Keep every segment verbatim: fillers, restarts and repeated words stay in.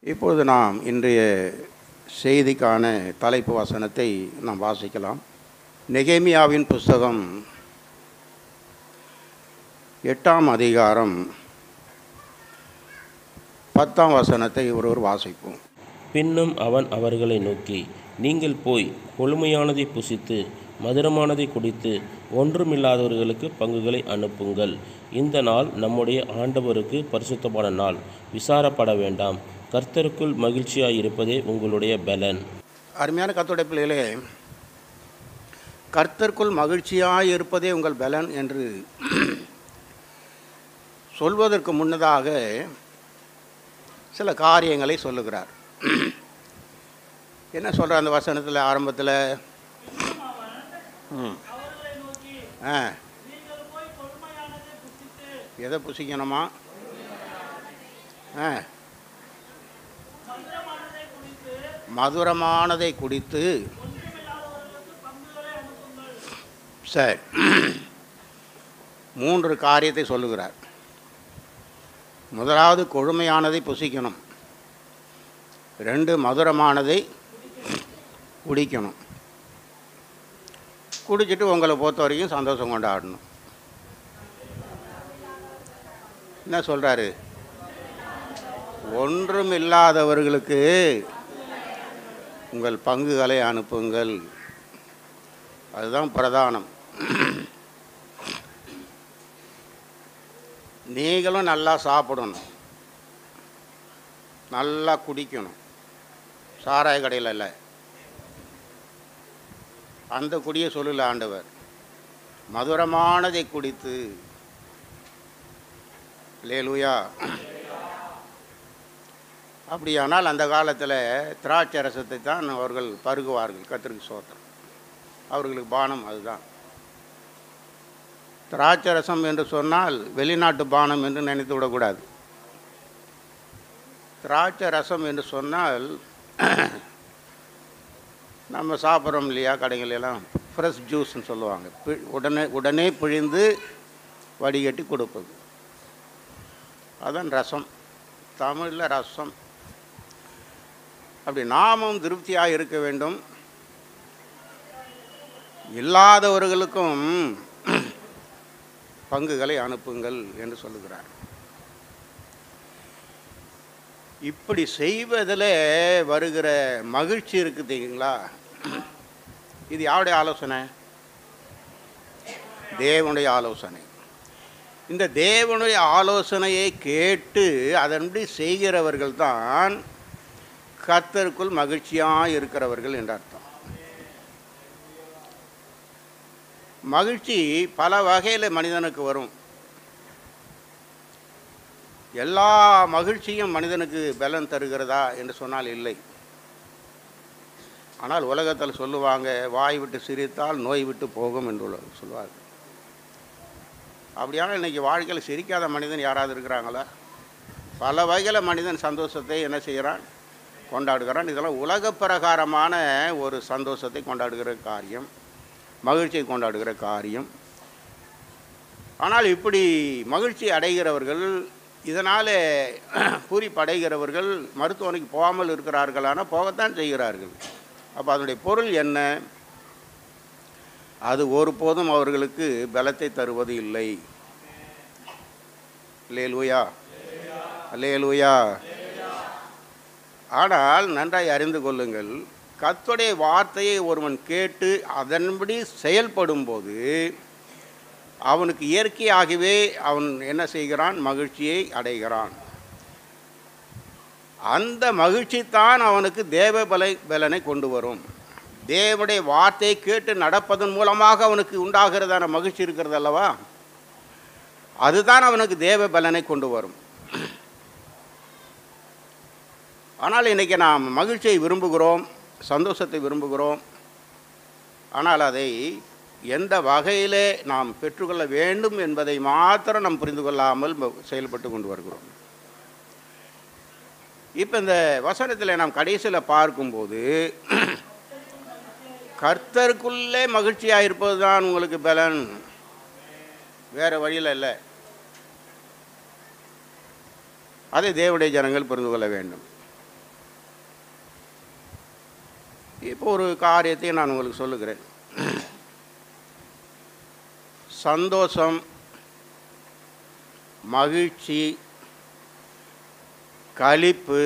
இப்பொழுது நாம் இன்றைய செய்திக்கான தலைப்பு வசனத்தை நாம் வாசிக்கலாம். நெகேமியாவின் புஸ்தகம் எட்டாம் அதிகாரம் பத்தாம் வசனத்தை ஒருவர் வாசிப்போம். பின்னும் அவன் அவர்களை நோக்கி, நீங்கள் போய் கொழுமையானதை புசித்து மதுரமானதை குடித்து ஒன்றுமில்லாதவர்களுக்கு பங்குகளை அனுப்புங்கள். இந்த நாள் நம்முடைய ஆண்டவருக்கு பரிசுத்தமான நாள். விசாரப்பட வேண்டாம். கர்த்தருக்குள் மகிழ்ச்சியாய் இருப்பதே உங்களுடைய பலன். அருமையான கர்த்தருடைய பிள்ளைகளே, கர்த்தருக்குள் மகிழ்ச்சியாய் இருப்பதே உங்கள் பலன் என்று சொல்வதற்கு முன்னதாக சில காரியங்களை சொல்லுகிறார். என்ன சொல்கிறார் அந்த வசனத்தில் ஆரம்பத்தில்? ஆ எதை புசிக்கணுமா? ஆ மதுரமானதை குடித்து. சரி, மூன்று காரியத்தை சொல்லுகிறார். முதலாவது கொழுமையானதை புசிக்கணும், ரெண்டு மதுரமானதை குடிக்கணும், குடிச்சிட்டு உங்களை பொறுத்த வரைக்கும் சந்தோஷம் கொண்டாடணும். என்ன சொல்கிறாரு? ஒன்றும் இல்லாதவர்களுக்கு உங்கள் பங்குகளை அனுப்புங்கள். அதுதான் பிரதானம். நீங்களும் நல்லா சாப்பிடணும், நல்லா குடிக்கணும். சாராய கடையில் இல்லை, அந்த குடியை சொல்லல ஆண்டவர். மதுரமானதை குடித்து. அல்லேலூயா. அப்படியானால் அந்த காலத்தில் திராட்சை ரசத்தை தான் அவர்கள் பருகுவார்கள். கர்த்தருக்கு ஸ்தோத்திரம். அவர்களுக்கு பானம் அதுதான். திராட்சை ரசம் என்று சொன்னால் வெளிநாட்டு பானம் என்று நினைத்து விடக்கூடாது. திராட்சை ரசம் என்று சொன்னால் நம்ம சாப்பிட்றோம் இல்லையா, கடைகளெல்லாம் ஃப்ரெஷ் ஜூஸ்ன்னு சொல்லுவாங்க. உடனே உடனே பிழிந்து வடிகட்டி கொடுப்பது, அதான் ரசம். தமிழில் ரசம். அப்படி நாமும் திருப்தியாக இருக்க வேண்டும். இல்லாதவர்களுக்கும் பங்குகளை அனுப்புங்கள் என்று சொல்லுகிறார். இப்படி செய்வதில் வருகிற மகிழ்ச்சி இருக்குது தெரியுங்களா? இது யாருடைய ஆலோசனை? தேவனுடைய ஆலோசனை. இந்த தேவனுடைய ஆலோசனையை கேட்டு அதன்படி செய்கிறவர்கள் தான் கர்த்தருக்குள் மகிழ்ச்சியாக இருக்கிறவர்கள் என்ற அர்த்தம். மகிழ்ச்சி பல வகையில் மனிதனுக்கு வரும். எல்லா மகிழ்ச்சியும் மனிதனுக்கு பலன் தருகிறதா என்று சொன்னால் இல்லை. ஆனால் உலகத்தில் சொல்லுவாங்க, வாய் விட்டு சிரித்தால் நோய் விட்டு போகும் என்று சொல்லுவார்கள். அப்படியான இன்றைக்கி வாழ்க்கையில் சிரிக்காத மனிதன் யாராவது இருக்கிறாங்களா? பல வகையில் மனிதன் சந்தோஷத்தை என்ன செய்கிறான்? கொண்டாடுகிறான். இதெல்லாம் உலக பிரகாரமான ஒரு சந்தோஷத்தை கொண்டாடுகிற காரியம், மகிழ்ச்சியை கொண்டாடுகிற காரியம். ஆனால் இப்படி மகிழ்ச்சி அடைகிறவர்கள், இதனால் பூரிப்படைகிறவர்கள் மருத்துவமனைக்கு போகாமல் இருக்கிறார்களானால் போகத்தான் செய்கிறார்கள். அப்போ அதனுடைய பொருள் என்ன? அது ஒருபோதும் அவர்களுக்கு பலத்தை தருவது இல்லை. அல்லேலூயா, அல்லேலூயா. ஆனால் நன்றாய் அறிந்து கொள்ளுங்கள், கர்த்தருடைய வார்த்தையை ஒருவன் கேட்டு அதன்படி செயல்படும் போது அவனுக்கு இயற்கையாகவே அவன் என்ன செய்கிறான்? மகிழ்ச்சியை அடைகிறான். அந்த மகிழ்ச்சி தான் அவனுக்கு தேவ பல பலனை கொண்டு வரும். தேவனுடைய வார்த்தையை கேட்டு நடப்பதன் மூலமாக அவனுக்கு உண்டாகிறதான மகிழ்ச்சி இருக்கிறது அல்லவா, அதுதான் அவனுக்கு தேவ பலனை கொண்டு வரும். ஆனால் இன்றைக்கி நாம் மகிழ்ச்சியை விரும்புகிறோம், சந்தோஷத்தை விரும்புகிறோம். ஆனால் அதை எந்த வகையிலே நாம் பெற்றுக்கொள்ள வேண்டும் என்பதை மாத்திரம் நாம் புரிந்து கொள்ளாமல் செயல்பட்டு கொண்டு வருகிறோம். இப்போ இந்த வசனத்தில் நாம் கடைசியில் பார்க்கும்போது, கர்த்தருக்குள்ளே மகிழ்ச்சியாக இருப்பது தான் உங்களுக்கு பலன், வேறு வழியில் இல்லை. அதை தேவனுடைய ஜனங்கள் புரிந்து கொள்ள வேண்டும். இப்போ ஒரு காரியத்தை நான் உங்களுக்கு சொல்லுகிறேன். சந்தோஷம், மகிழ்ச்சி, களிப்பு,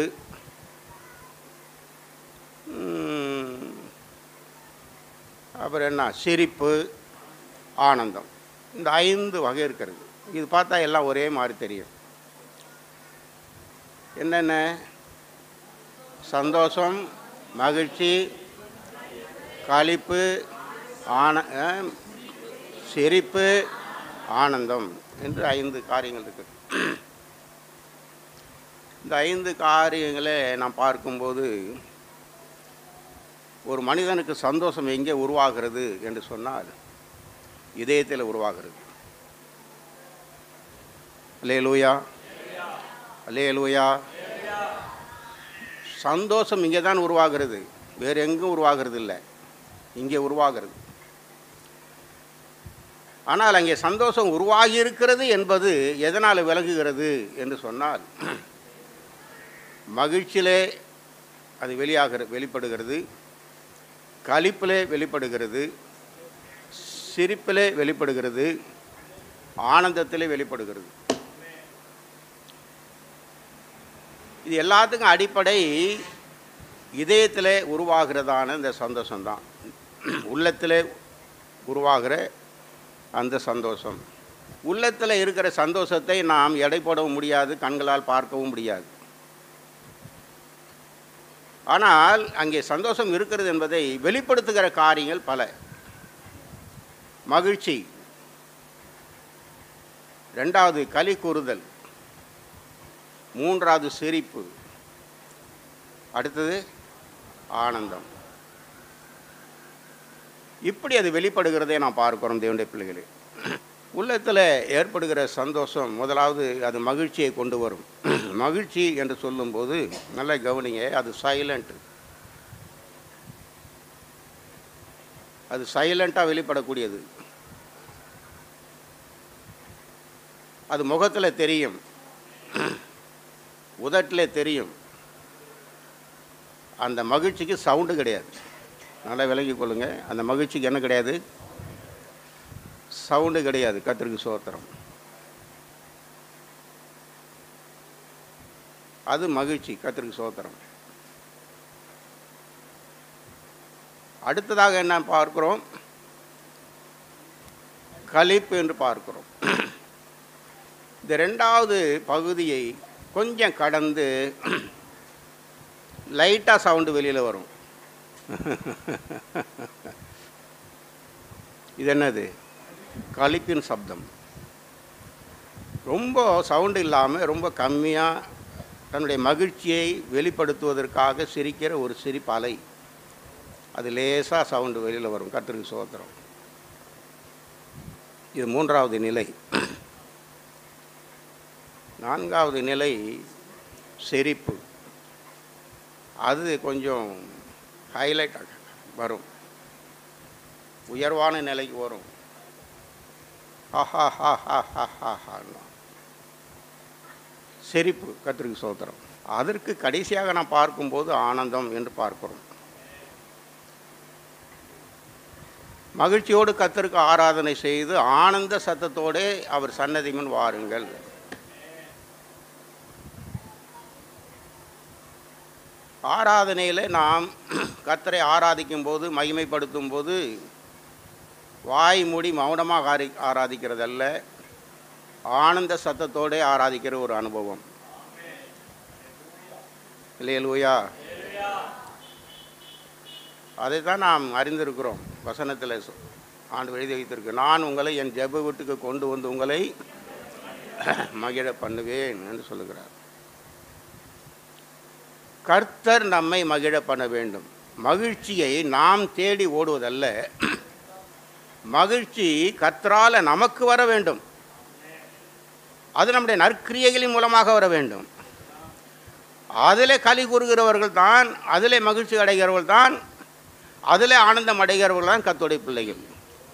அப்புறம் என்ன, சிரிப்பு, ஆனந்தம், இந்த ஐந்து வகை இருக்கிறது. இது பார்த்தா எல்லாம் ஒரே மாதிரி தெரியும். என்னென்ன? சந்தோஷம், மகிழ்ச்சி, களிப்பு, ஆன சிரிப்பு, ஆனந்தம் என்று ஐந்து காரியங்கள் இருக்குது. இந்த ஐந்து காரியங்களை நாம் பார்க்கும்போது ஒரு மனிதனுக்கு சந்தோஷம் எங்கே உருவாகிறது என்று சொன்னால் இதயத்தில் உருவாகிறது. அல்லேலூயா, அல்லேலூயா. சந்தோஷம் இங்கே தான் உருவாகிறது, வேறு எங்கும் உருவாகிறது இல்லை, இங்கே உருவாகிறது. ஆனால் அங்கே சந்தோஷம் உருவாகி இருக்கிறது என்பது எதனால் விளங்குகிறது என்று சொன்னால், மகிழ்ச்சியிலே அது வெளியாக வெளிப்படுகிறது, களிப்பிலே வெளிப்படுகிறது, சிரிப்பிலே வெளிப்படுகிறது, ஆனந்தத்திலே வெளிப்படுகிறது. இது எல்லாத்துக்கும் அடிப்படை இதயத்திலே உருவாகிறதான இந்த சந்தோஷம்தான். உள்ளத்திலே உருவாகிற அந்த சந்தோஷம். உள்ளத்தில் இருக்கிற சந்தோஷத்தை நாம் எடை போடவும் முடியாது, கண்களால் பார்க்கவும் முடியாது. ஆனால் அங்கே சந்தோஷம் இருக்கிறது என்பதை வெளிப்படுத்துகிற காரியங்கள் பல. மகிழ்ச்சி, ரெண்டாவது களி கூறுதல், மூன்றாவது சிரிப்பு, அடுத்தது ஆனந்தம். இப்படி அது வெளிப்படுகிறதே நாம் பார்க்கிறோம் தேவனுடைய பிள்ளைகளே. உள்ளத்தில் ஏற்படுகிற சந்தோஷம் முதலாவது அது மகிழ்ச்சியை கொண்டு வரும். மகிழ்ச்சி என்று சொல்லும்போது நல்லா கவனிங்க, அது சைலண்ட், அது சைலண்ட்டாக வெளிப்படக்கூடியது. அது முகத்தில் தெரியும், உதட்டில் தெரியும். அந்த மகிழ்ச்சிக்கு சவுண்டு கிடையாது. நல்லா விளங்கி கொள்ளுங்க, அந்த மகிழ்ச்சிக்கு என்ன கிடையாது? சவுண்டு கிடையாது. கர்த்தருக்கு ஸ்தோத்திரம். அது மகிழ்ச்சி. கர்த்தருக்கு ஸ்தோத்திரம். அடுத்ததாக என்ன பார்க்கிறோம்? களிப்பு என்று பார்க்கிறோம். இந்த ரெண்டாவது பகுதியை கொஞ்சம் கடந்து லைட்டாக சவுண்டு வெளியில் வரும். இது என்னது? களிப்பின் சப்தம். ரொம்ப சவுண்டு இல்லாமல் ரொம்ப கம்மியாக தன்னுடைய மகிழ்ச்சியை வெளிப்படுத்துவதற்காக சிரிக்கிற ஒரு சிரிப்பலை. அது லேசாக சவுண்டு வெளியில் வரும். கர்த்தருக்கு ஸ்தோத்திரம். இது மூன்றாவது நிலை. நான்காவது நிலை சிரிப்பு. அது கொஞ்சம் ஹைலைட் வரும், உயர்வான நிலைக்கு வரும். ஹா ஹா ஹா ஹா ஹா ஹா சிரிப்பு. கர்த்தருக்கு ஸ்தோத்திரம். அதற்கு கடைசியாக நாம் பார்க்கும்போது ஆனந்தம் என்று பார்க்கிறோம். மகிழ்ச்சியோடு கர்த்தருக்கு ஆராதனை செய்து ஆனந்த சத்தத்தோடு அவர் சன்னதி முன் வாருங்கள். ஆராதனையில் நாம் கர்த்தரை ஆராதிக்கும் போது, மகிமைப்படுத்தும் போது வாய் மூடி மௌனமாக ஆரி ஆராதிக்கிறதல்ல, ஆனந்த சத்தத்தோடு ஆராதிக்கிற ஒரு அனுபவம். அல்லேலூயா. அதை தான் நாம் அறிந்திருக்கிறோம். வசனத்தில் ஆண்டு எழுதி வைத்திருக்கு, நான் உங்களை என் ஜெப வீட்டுக்கு கொண்டு வந்து உங்களை மகிழ பண்ணுவேன் என்று சொல்லுகிறார். கர்த்தர் நம்மை மகிழ பண்ண வேண்டும். மகிழ்ச்சியை நாம் தேடி ஓடுவதல்ல, மகிழ்ச்சி கர்த்தரால் நமக்கு வர வேண்டும். அது நம்முடைய நற்கிரியைகளின் மூலமாக வர வேண்டும். அதிலே களி கூறுகிறவர்கள் தான், அதிலே மகிழ்ச்சி அடைகிறவர்கள் தான், அதிலே ஆனந்தம் அடைகிறவர்கள் தான் கர்த்தருடைய பிள்ளைகள்.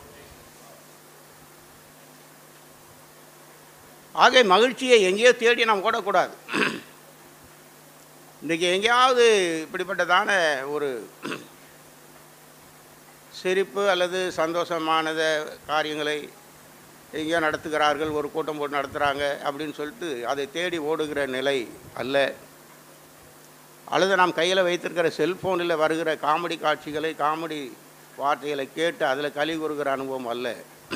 ஆக மகிழ்ச்சியை எங்கேயோ தேடி நாம் ஓடக்கூடாது. இன்றைக்கி எங்கேயாவது இப்படிப்பட்டதான ஒரு சிரிப்பு அல்லது சந்தோஷமானத காரியங்களை எங்கேயோ நடத்துகிறார்கள், ஒரு கூட்டம் போட்டு நடத்துகிறாங்க அப்படின்னு சொல்லிட்டு அதை தேடி ஓடுகிற நிலை அல்ல. அல்லது நாம் கையில் வைத்திருக்கிற செல்ஃபோனில் வருகிற காமெடி காட்சிகளை, காமெடி வார்த்தைகளை கேட்டு அதில் களி கூறுகிற அனுபவம் அல்ல.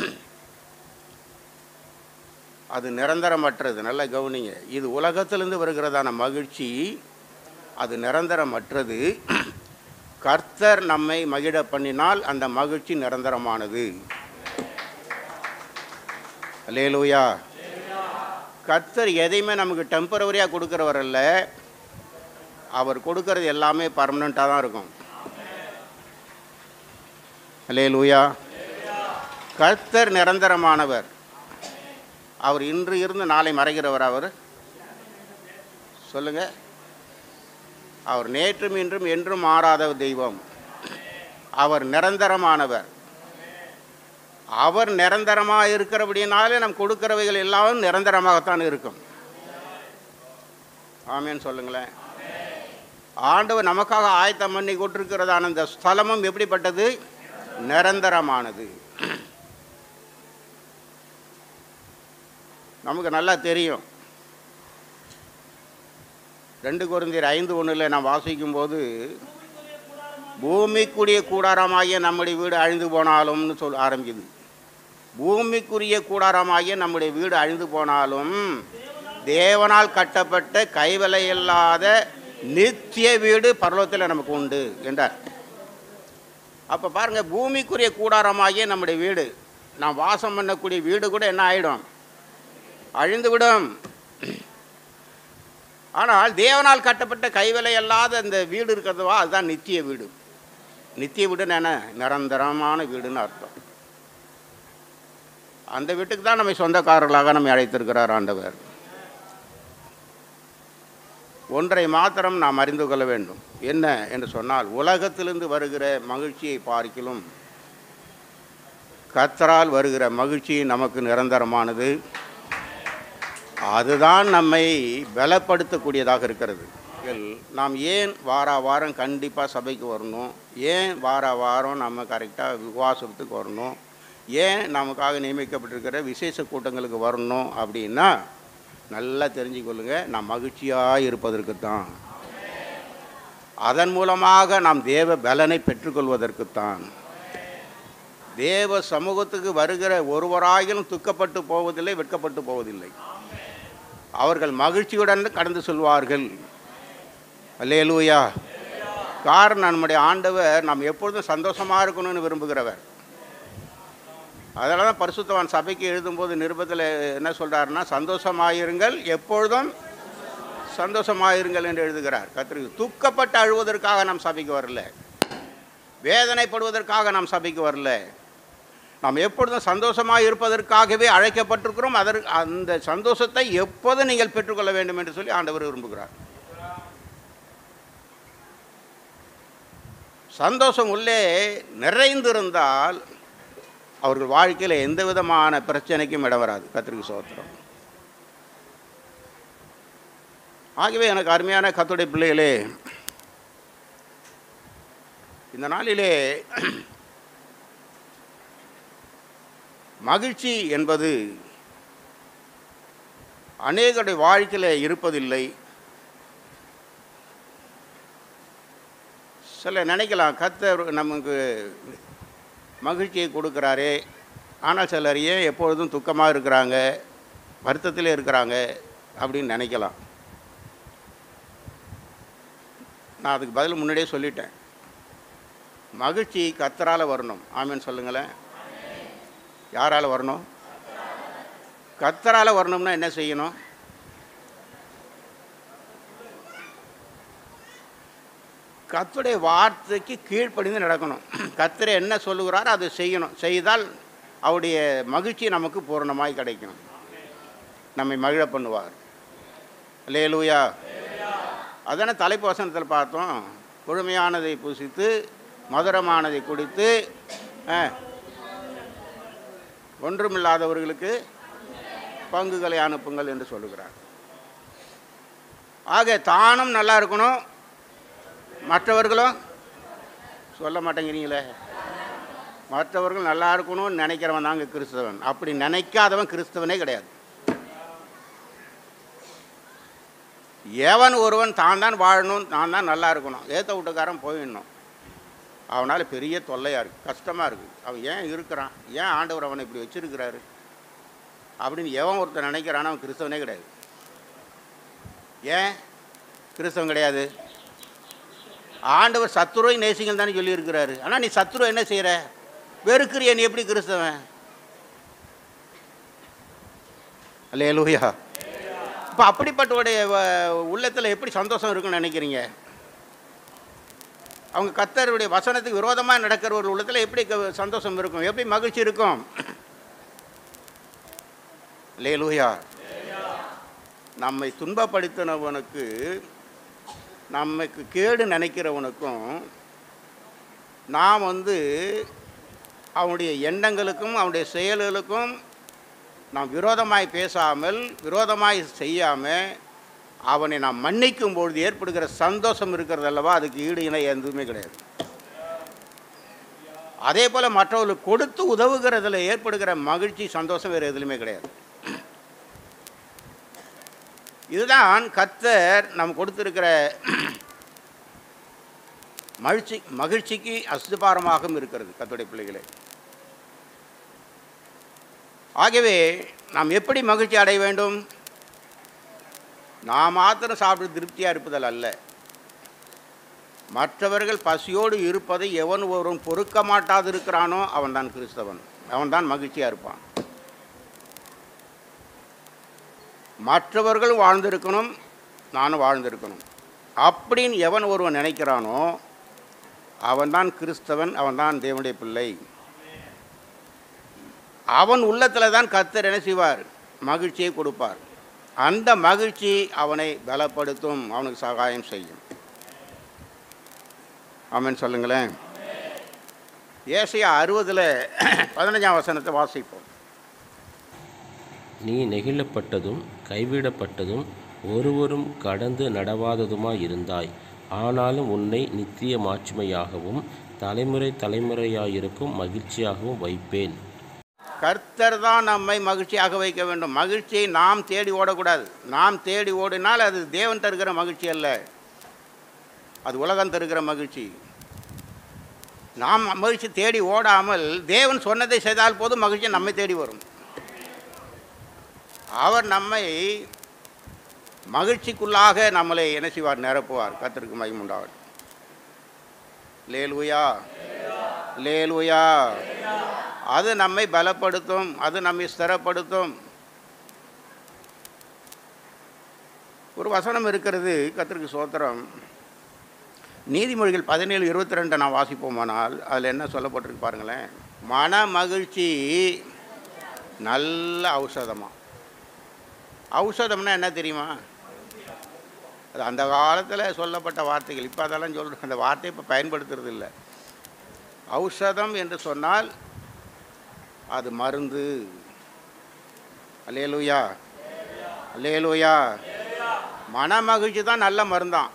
அது நிரந்தரமற்றது. நல்ல கவனிங்க, இது உலகத்திலிருந்து வருகிறதான மகிழ்ச்சி, அது நிரந்தரமற்றது. கர்த்தர் நம்மை மகிழ பண்ணினால் அந்த மகிழ்ச்சி நிரந்தரமானது. அல்லேலூயா. கர்த்தர் எதையுமே நமக்கு டெம்பரவரியாக கொடுக்குறவர் அல்ல. அவர் கொடுக்கறது எல்லாமே பர்மனெண்ட்டாக தான் இருக்கும். அல்லேலூயா. கர்த்தர் நிரந்தரமானவர். அவர் இன்று இருந்து நாளை மறைகிறவர். அவர் சொல்லுங்க, அவர் நேற்றும் இன்றும் என்றும் மாறாத தெய்வம். அவர் நிரந்தரமானவர். அவர் நிரந்தரமாக இருக்கிறபடினாலே நம் கொடுக்கிறவைகள் எல்லாம் நிரந்தரமாகத்தான் இருக்கும். ஆமேன்னு சொல்லுங்களேன். ஆண்டவர் நமக்காக ஆயத்தம் பண்ணி கொண்டிருக்கிறதான அந்த ஸ்தலமும் எப்படிப்பட்டது? நிரந்தரமானது. நமக்கு நல்லா தெரியும். ரெண்டு கொரிந்தியர் ஐந்து ஒன்றில் நாம் வாசிக்கும்போது, பூமிக்குரிய கூடாரமாகிய நம்முடைய வீடு அழிந்து போனாலும்னு சொல் ஆரம்பிக்குது. பூமிக்குரிய கூடாரமாகிய நம்முடைய வீடு அழிந்து போனாலும் தேவனால் கட்டப்பட்ட கைவிலை இல்லாத நித்திய வீடு பரலோகத்தில் நமக்கு உண்டு என்றார். அப்போ பாருங்கள், பூமிக்குரிய கூடாரமாகிய நம்முடைய வீடு, நாம் வாசம் பண்ணக்கூடிய வீடு கூட என்ன ஆகிடும்? அழிந்துவிடும். ஆனால் தேவனால் கட்டப்பட்ட கைவிலை அல்லாத அந்த வீடு இருக்கிறதுவா, அதுதான் நித்திய வீடு. நித்திய வீடுன்னு என்ன? நிரந்தரமான வீடுன்னு அர்த்தம். அந்த வீட்டுக்கு தான் நம்மை சொந்தக்காரர்களாக நம்மை அழைத்திருக்கிறார் ஆண்டவர். ஒன்றை மாத்திரம் நாம் அறிந்து கொள்ள வேண்டும். என்ன என்று சொன்னால், உலகத்திலிருந்து வருகிற மகிழ்ச்சியை பார்க்கிலும் கர்த்தரால் வருகிற மகிழ்ச்சி நமக்கு நிரந்தரமானது. அதுதான் நம்மை பலப்படுத்தக்கூடியதாக இருக்கிறது. நாம் ஏன் வார வாரம் கண்டிப்பாக சபைக்கு வரணும்? ஏன் வார வாரம் நம்ம கரெக்டாக விசுவாசத்துக்கு வரணும்? ஏன் நமக்காக நியமிக்கப்பட்டிருக்கிற விசேஷ கூட்டங்களுக்கு வரணும் அப்படின்னா, நல்லா தெரிஞ்சுக்கொள்ளுங்க, நாம் மகிழ்ச்சியாக இருப்பதற்கு தான். அதன் மூலமாக நாம் தேவ பலனை பெற்றுக்கொள்வதற்குத்தான். தேவ சமூகத்துக்கு வருகிற ஒருவராயிலும் துக்கப்பட்டு போவதில்லை, வெட்கப்பட்டு போவதில்லை. அவர்கள் மகிழ்ச்சியுடன் கடந்து சொல்வார்கள். அல்லேலூயா. காரணம், நம்முடைய ஆண்டவர் நாம் எப்பொழுதும் சந்தோஷமாக இருக்கணும்னு விரும்புகிறவர். அதனால தான் பரிசுத்தவான் சபைக்கு எழுதும்போது நிருபத்தில் என்ன சொல்கிறாருன்னா, சந்தோஷமாயிருங்கள், எப்பொழுதும் சந்தோஷமாயிருங்கள் என்று எழுதுகிறார். கர்த்தருக்கு துக்கப்பட்டு அழுவதற்காக நாம் சபைக்கு வரல, வேதனைப்படுவதற்காக நாம் சபைக்கு வரல. நாம் எப்பொழுதும் சந்தோஷமாக இருப்பதற்காகவே அழைக்கப்பட்டிருக்கிறோம். அதற்கு அந்த சந்தோஷத்தை எப்போதும் நீங்கள் பெற்றுக்கொள்ள வேண்டும் என்று சொல்லி ஆண்டவர் விரும்புகிறார். சந்தோஷம் உள்ளே நிறைந்திருந்தால் அவர்கள் வாழ்க்கையில் எந்த விதமான பிரச்சனைக்கும் இடம் வராது. கர்த்தருக்கு ஸ்தோத்திரம். ஆகவே எனக்கு அருமையான கர்த்தருடைய பிள்ளைகளே, இந்த நாளிலே மகிழ்ச்சி என்பது அநேகருடைய வாழ்க்கையில் இருப்பதில்லை. சில நினைக்கலாம், கர்த்தர் நமக்கு மகிழ்ச்சியை கொடுக்குறாரே, ஆனால் சிலர் ஏன் எப்பொழுதும் துக்கமாக இருக்கிறாங்க, வருத்தத்தில் இருக்கிறாங்க அப்படின்னு நினைக்கலாம். நான் அதுக்கு பதில் முன்னாடியே சொல்லிட்டேன். மகிழ்ச்சி கர்த்தரால் வரணும். ஆமேன்னு சொல்லுங்களேன். யாரால் வரணும்? கர்த்தரால் வரணும்னா என்ன செய்யணும்? கர்த்தருடைய வார்த்தைக்கு கீழ்ப்படிந்து நடக்கணும். கர்த்தர் என்ன சொல்லுகிறாரோ அதை செய்யணும். செய்தால் அவருடைய மகிழ்ச்சி நமக்கு பூரணமாய் கிடைக்கும். நம்மை மகிழ பண்ணுவார். அல்லேலூயா. அதான தலைப்பு வசனத்தில் பார்த்தோம். கொழுமையானதை புசித்து மதுரமானதை குடித்து ஒன்றுமில்லாதவர்களுக்கு பங்குகளை அனுப்புங்கள் என்று சொல்லுகிறார். ஆக தானும் நல்லா இருக்கணும், மற்றவர்களும் சொல்ல மாட்டேங்கிறீங்களே, மற்றவர்கள் நல்லா இருக்கணும்னு நினைக்கிறவன் தாங்க கிறிஸ்தவன். அப்படி நினைக்காதவன் கிறிஸ்தவனே கிடையாது. எவன் ஒருவன் தான் தான் வாழணும், நான் தான் நல்லா இருக்கணும், ஏற்ற வீட்டுக்காரன் போயிடணும், அவனால் பெரிய தொல்லையாக இருக்குது, கஷ்டமாக இருக்குது. அவன் ஏன் இருக்கிறான், ஏன் ஆண்டவர் அவனை இப்படி வச்சுருக்கிறாரு அப்படின்னு எவன் ஒருத்தர் நினைக்கிறான் அவன் கிறிஸ்தவனே கிடையாது. ஏன் கிறிஸ்தவன் கிடையாது? ஆண்டவர் சத்துருவை நேசிங்கள் தானே சொல்லியிருக்கிறாரு. ஆனால் நீ சத்துருவை என்ன செய்கிற, வெறுக்கிறிய, நீ எப்படி கிறிஸ்தவன்? அல்லேலூயா. இப்போ அப்படிப்பட்டவுடைய உள்ளத்தில் எப்படி சந்தோஷம் இருக்குன்னு நினைக்கிறீங்க? அவங்க கர்த்தருடைய வசனத்துக்கு விரோதமாக நடக்கிற ஒரு உள்ளத்தில் எப்படி சந்தோஷம் இருக்கும், எப்படி மகிழ்ச்சி இருக்கும்? அல்லேலூயா. நம்மை துன்பப்படுத்தினவனுக்கு, நமக்கு கேடு நினைக்கிறவனுக்கும் நாம் வந்து அவனுடைய எண்ணங்களுக்கும் அவனுடைய செயல்களுக்கும் நாம் விரோதமாய் பேசாமல், விரோதமாய் செய்யாமல் அவனை நாம் மன்னிக்கும் பொழுது ஏற்படுகிற சந்தோஷம் இருக்கிறது அல்லவா, அதுக்கு ஈடு இணை எதுவுமே கிடையாது. அதே போல் மற்றவர்களுக்கு கொடுத்து உதவுகிறதுல ஏற்படுகிற மகிழ்ச்சி, சந்தோஷம் வேறு எதுலையுமே கிடையாது. இதுதான் கர்த்தர் நாம் கொடுத்திருக்கிற மகிழ்ச்சி மகிழ்ச்சிக்கு அஸ்திபாரமாகவும் இருக்கிறது கர்த்தருடைய பிள்ளைகளே. ஆகவே நாம் எப்படி மகிழ்ச்சி அடைய வேண்டும்? நாம் மாத்திரம் சாப்பிட்டு திருப்தியாக இருப்பதில் அல்ல, மற்றவர்கள் பசியோடு இருப்பதை எவன் ஒருவன் பொறுக்க மாட்டாது இருக்கிறானோ அவன் தான் கிறிஸ்தவன், அவன் தான் மகிழ்ச்சியாக இருப்பான். மற்றவர்கள் வாழ்ந்திருக்கணும், நானும் வாழ்ந்திருக்கணும் அப்படின்னு எவன் ஒருவன் நினைக்கிறானோ அவன்தான் கிறிஸ்தவன், அவன்தான் தேவனுடைய பிள்ளை. அவன் உள்ளத்தில் தான் கர்த்தர் என்ன செய்வார், மகிழ்ச்சியை கொடுப்பார். அந்த மகிழ்ச்சி அவனை பலப்படுத்தும், அவனுக்கு சகாயம் செய்யும். ஆமென் சொல்லுங்களேன். ஏசாயா அறுபதில் பதினஞ்சாம் வசனத்தை வாசிப்போம். நீ நெகிழப்பட்டதும் கைவிடப்பட்டதும் ஒருவரும் கடந்து நடவாததுமாய் இருந்தாய், ஆனாலும் உன்னை நித்திய மாட்சிமையாகவும் தலைமுறை தலைமுறையாயிருக்கும் மகிழ்ச்சியாகவும் வைப்பேன். கர்த்தர் தான் நம்மை மகிழ்ச்சியாக வைக்க வேண்டும். மகிழ்ச்சியை நாம் தேடி ஓடக்கூடாது. நாம் தேடி ஓடினால் அது தேவன் தருகிற மகிழ்ச்சி அல்ல, அது உலகம் தருகிற மகிழ்ச்சி. நாம் மகிழ்ச்சி தேடி ஓடாமல் தேவன் சொன்னதை செய்தால் போதும் மகிழ்ச்சி நம்மை தேடி வரும். அவர் நம்மை மகிழ்ச்சிக்குள்ளாக நம்மளை என்ன செய்வார், நிரப்புவார். கர்த்தருக்கு மகிமை உண்டாகட்டும். அல்லேலூயா, அல்லேலூயா. அது நம்மை பலப்படுத்தும், அது நம்மை ஸ்திரப்படுத்தும். ஒரு வசனம் இருக்கிறது, கர்த்தருக்கு ஸ்தோத்திரம். நீதிமொழிகள் பதினேழு இருபத்தி ரெண்டை நான் வாசிப்போமானால் அதில் என்ன சொல்லப்பட்டிருக்கு பாருங்களேன். மன மகிழ்ச்சி நல்ல ஔஷதமாக. ஔஷதம்னா என்ன தெரியுமா? அது அந்த காலத்தில் சொல்லப்பட்ட வார்த்தைகள், இப்போ அதெல்லாம் சொல்கிறேன், அந்த வார்த்தையை இப்போ பயன்படுத்துறது இல்லை. ஔஷதம் என்று சொன்னால் அது மருந்து. அல்லேலூயா, அல்லேலூயா. மன மகிழ்ச்சி தான் நல்ல மருந்தான்.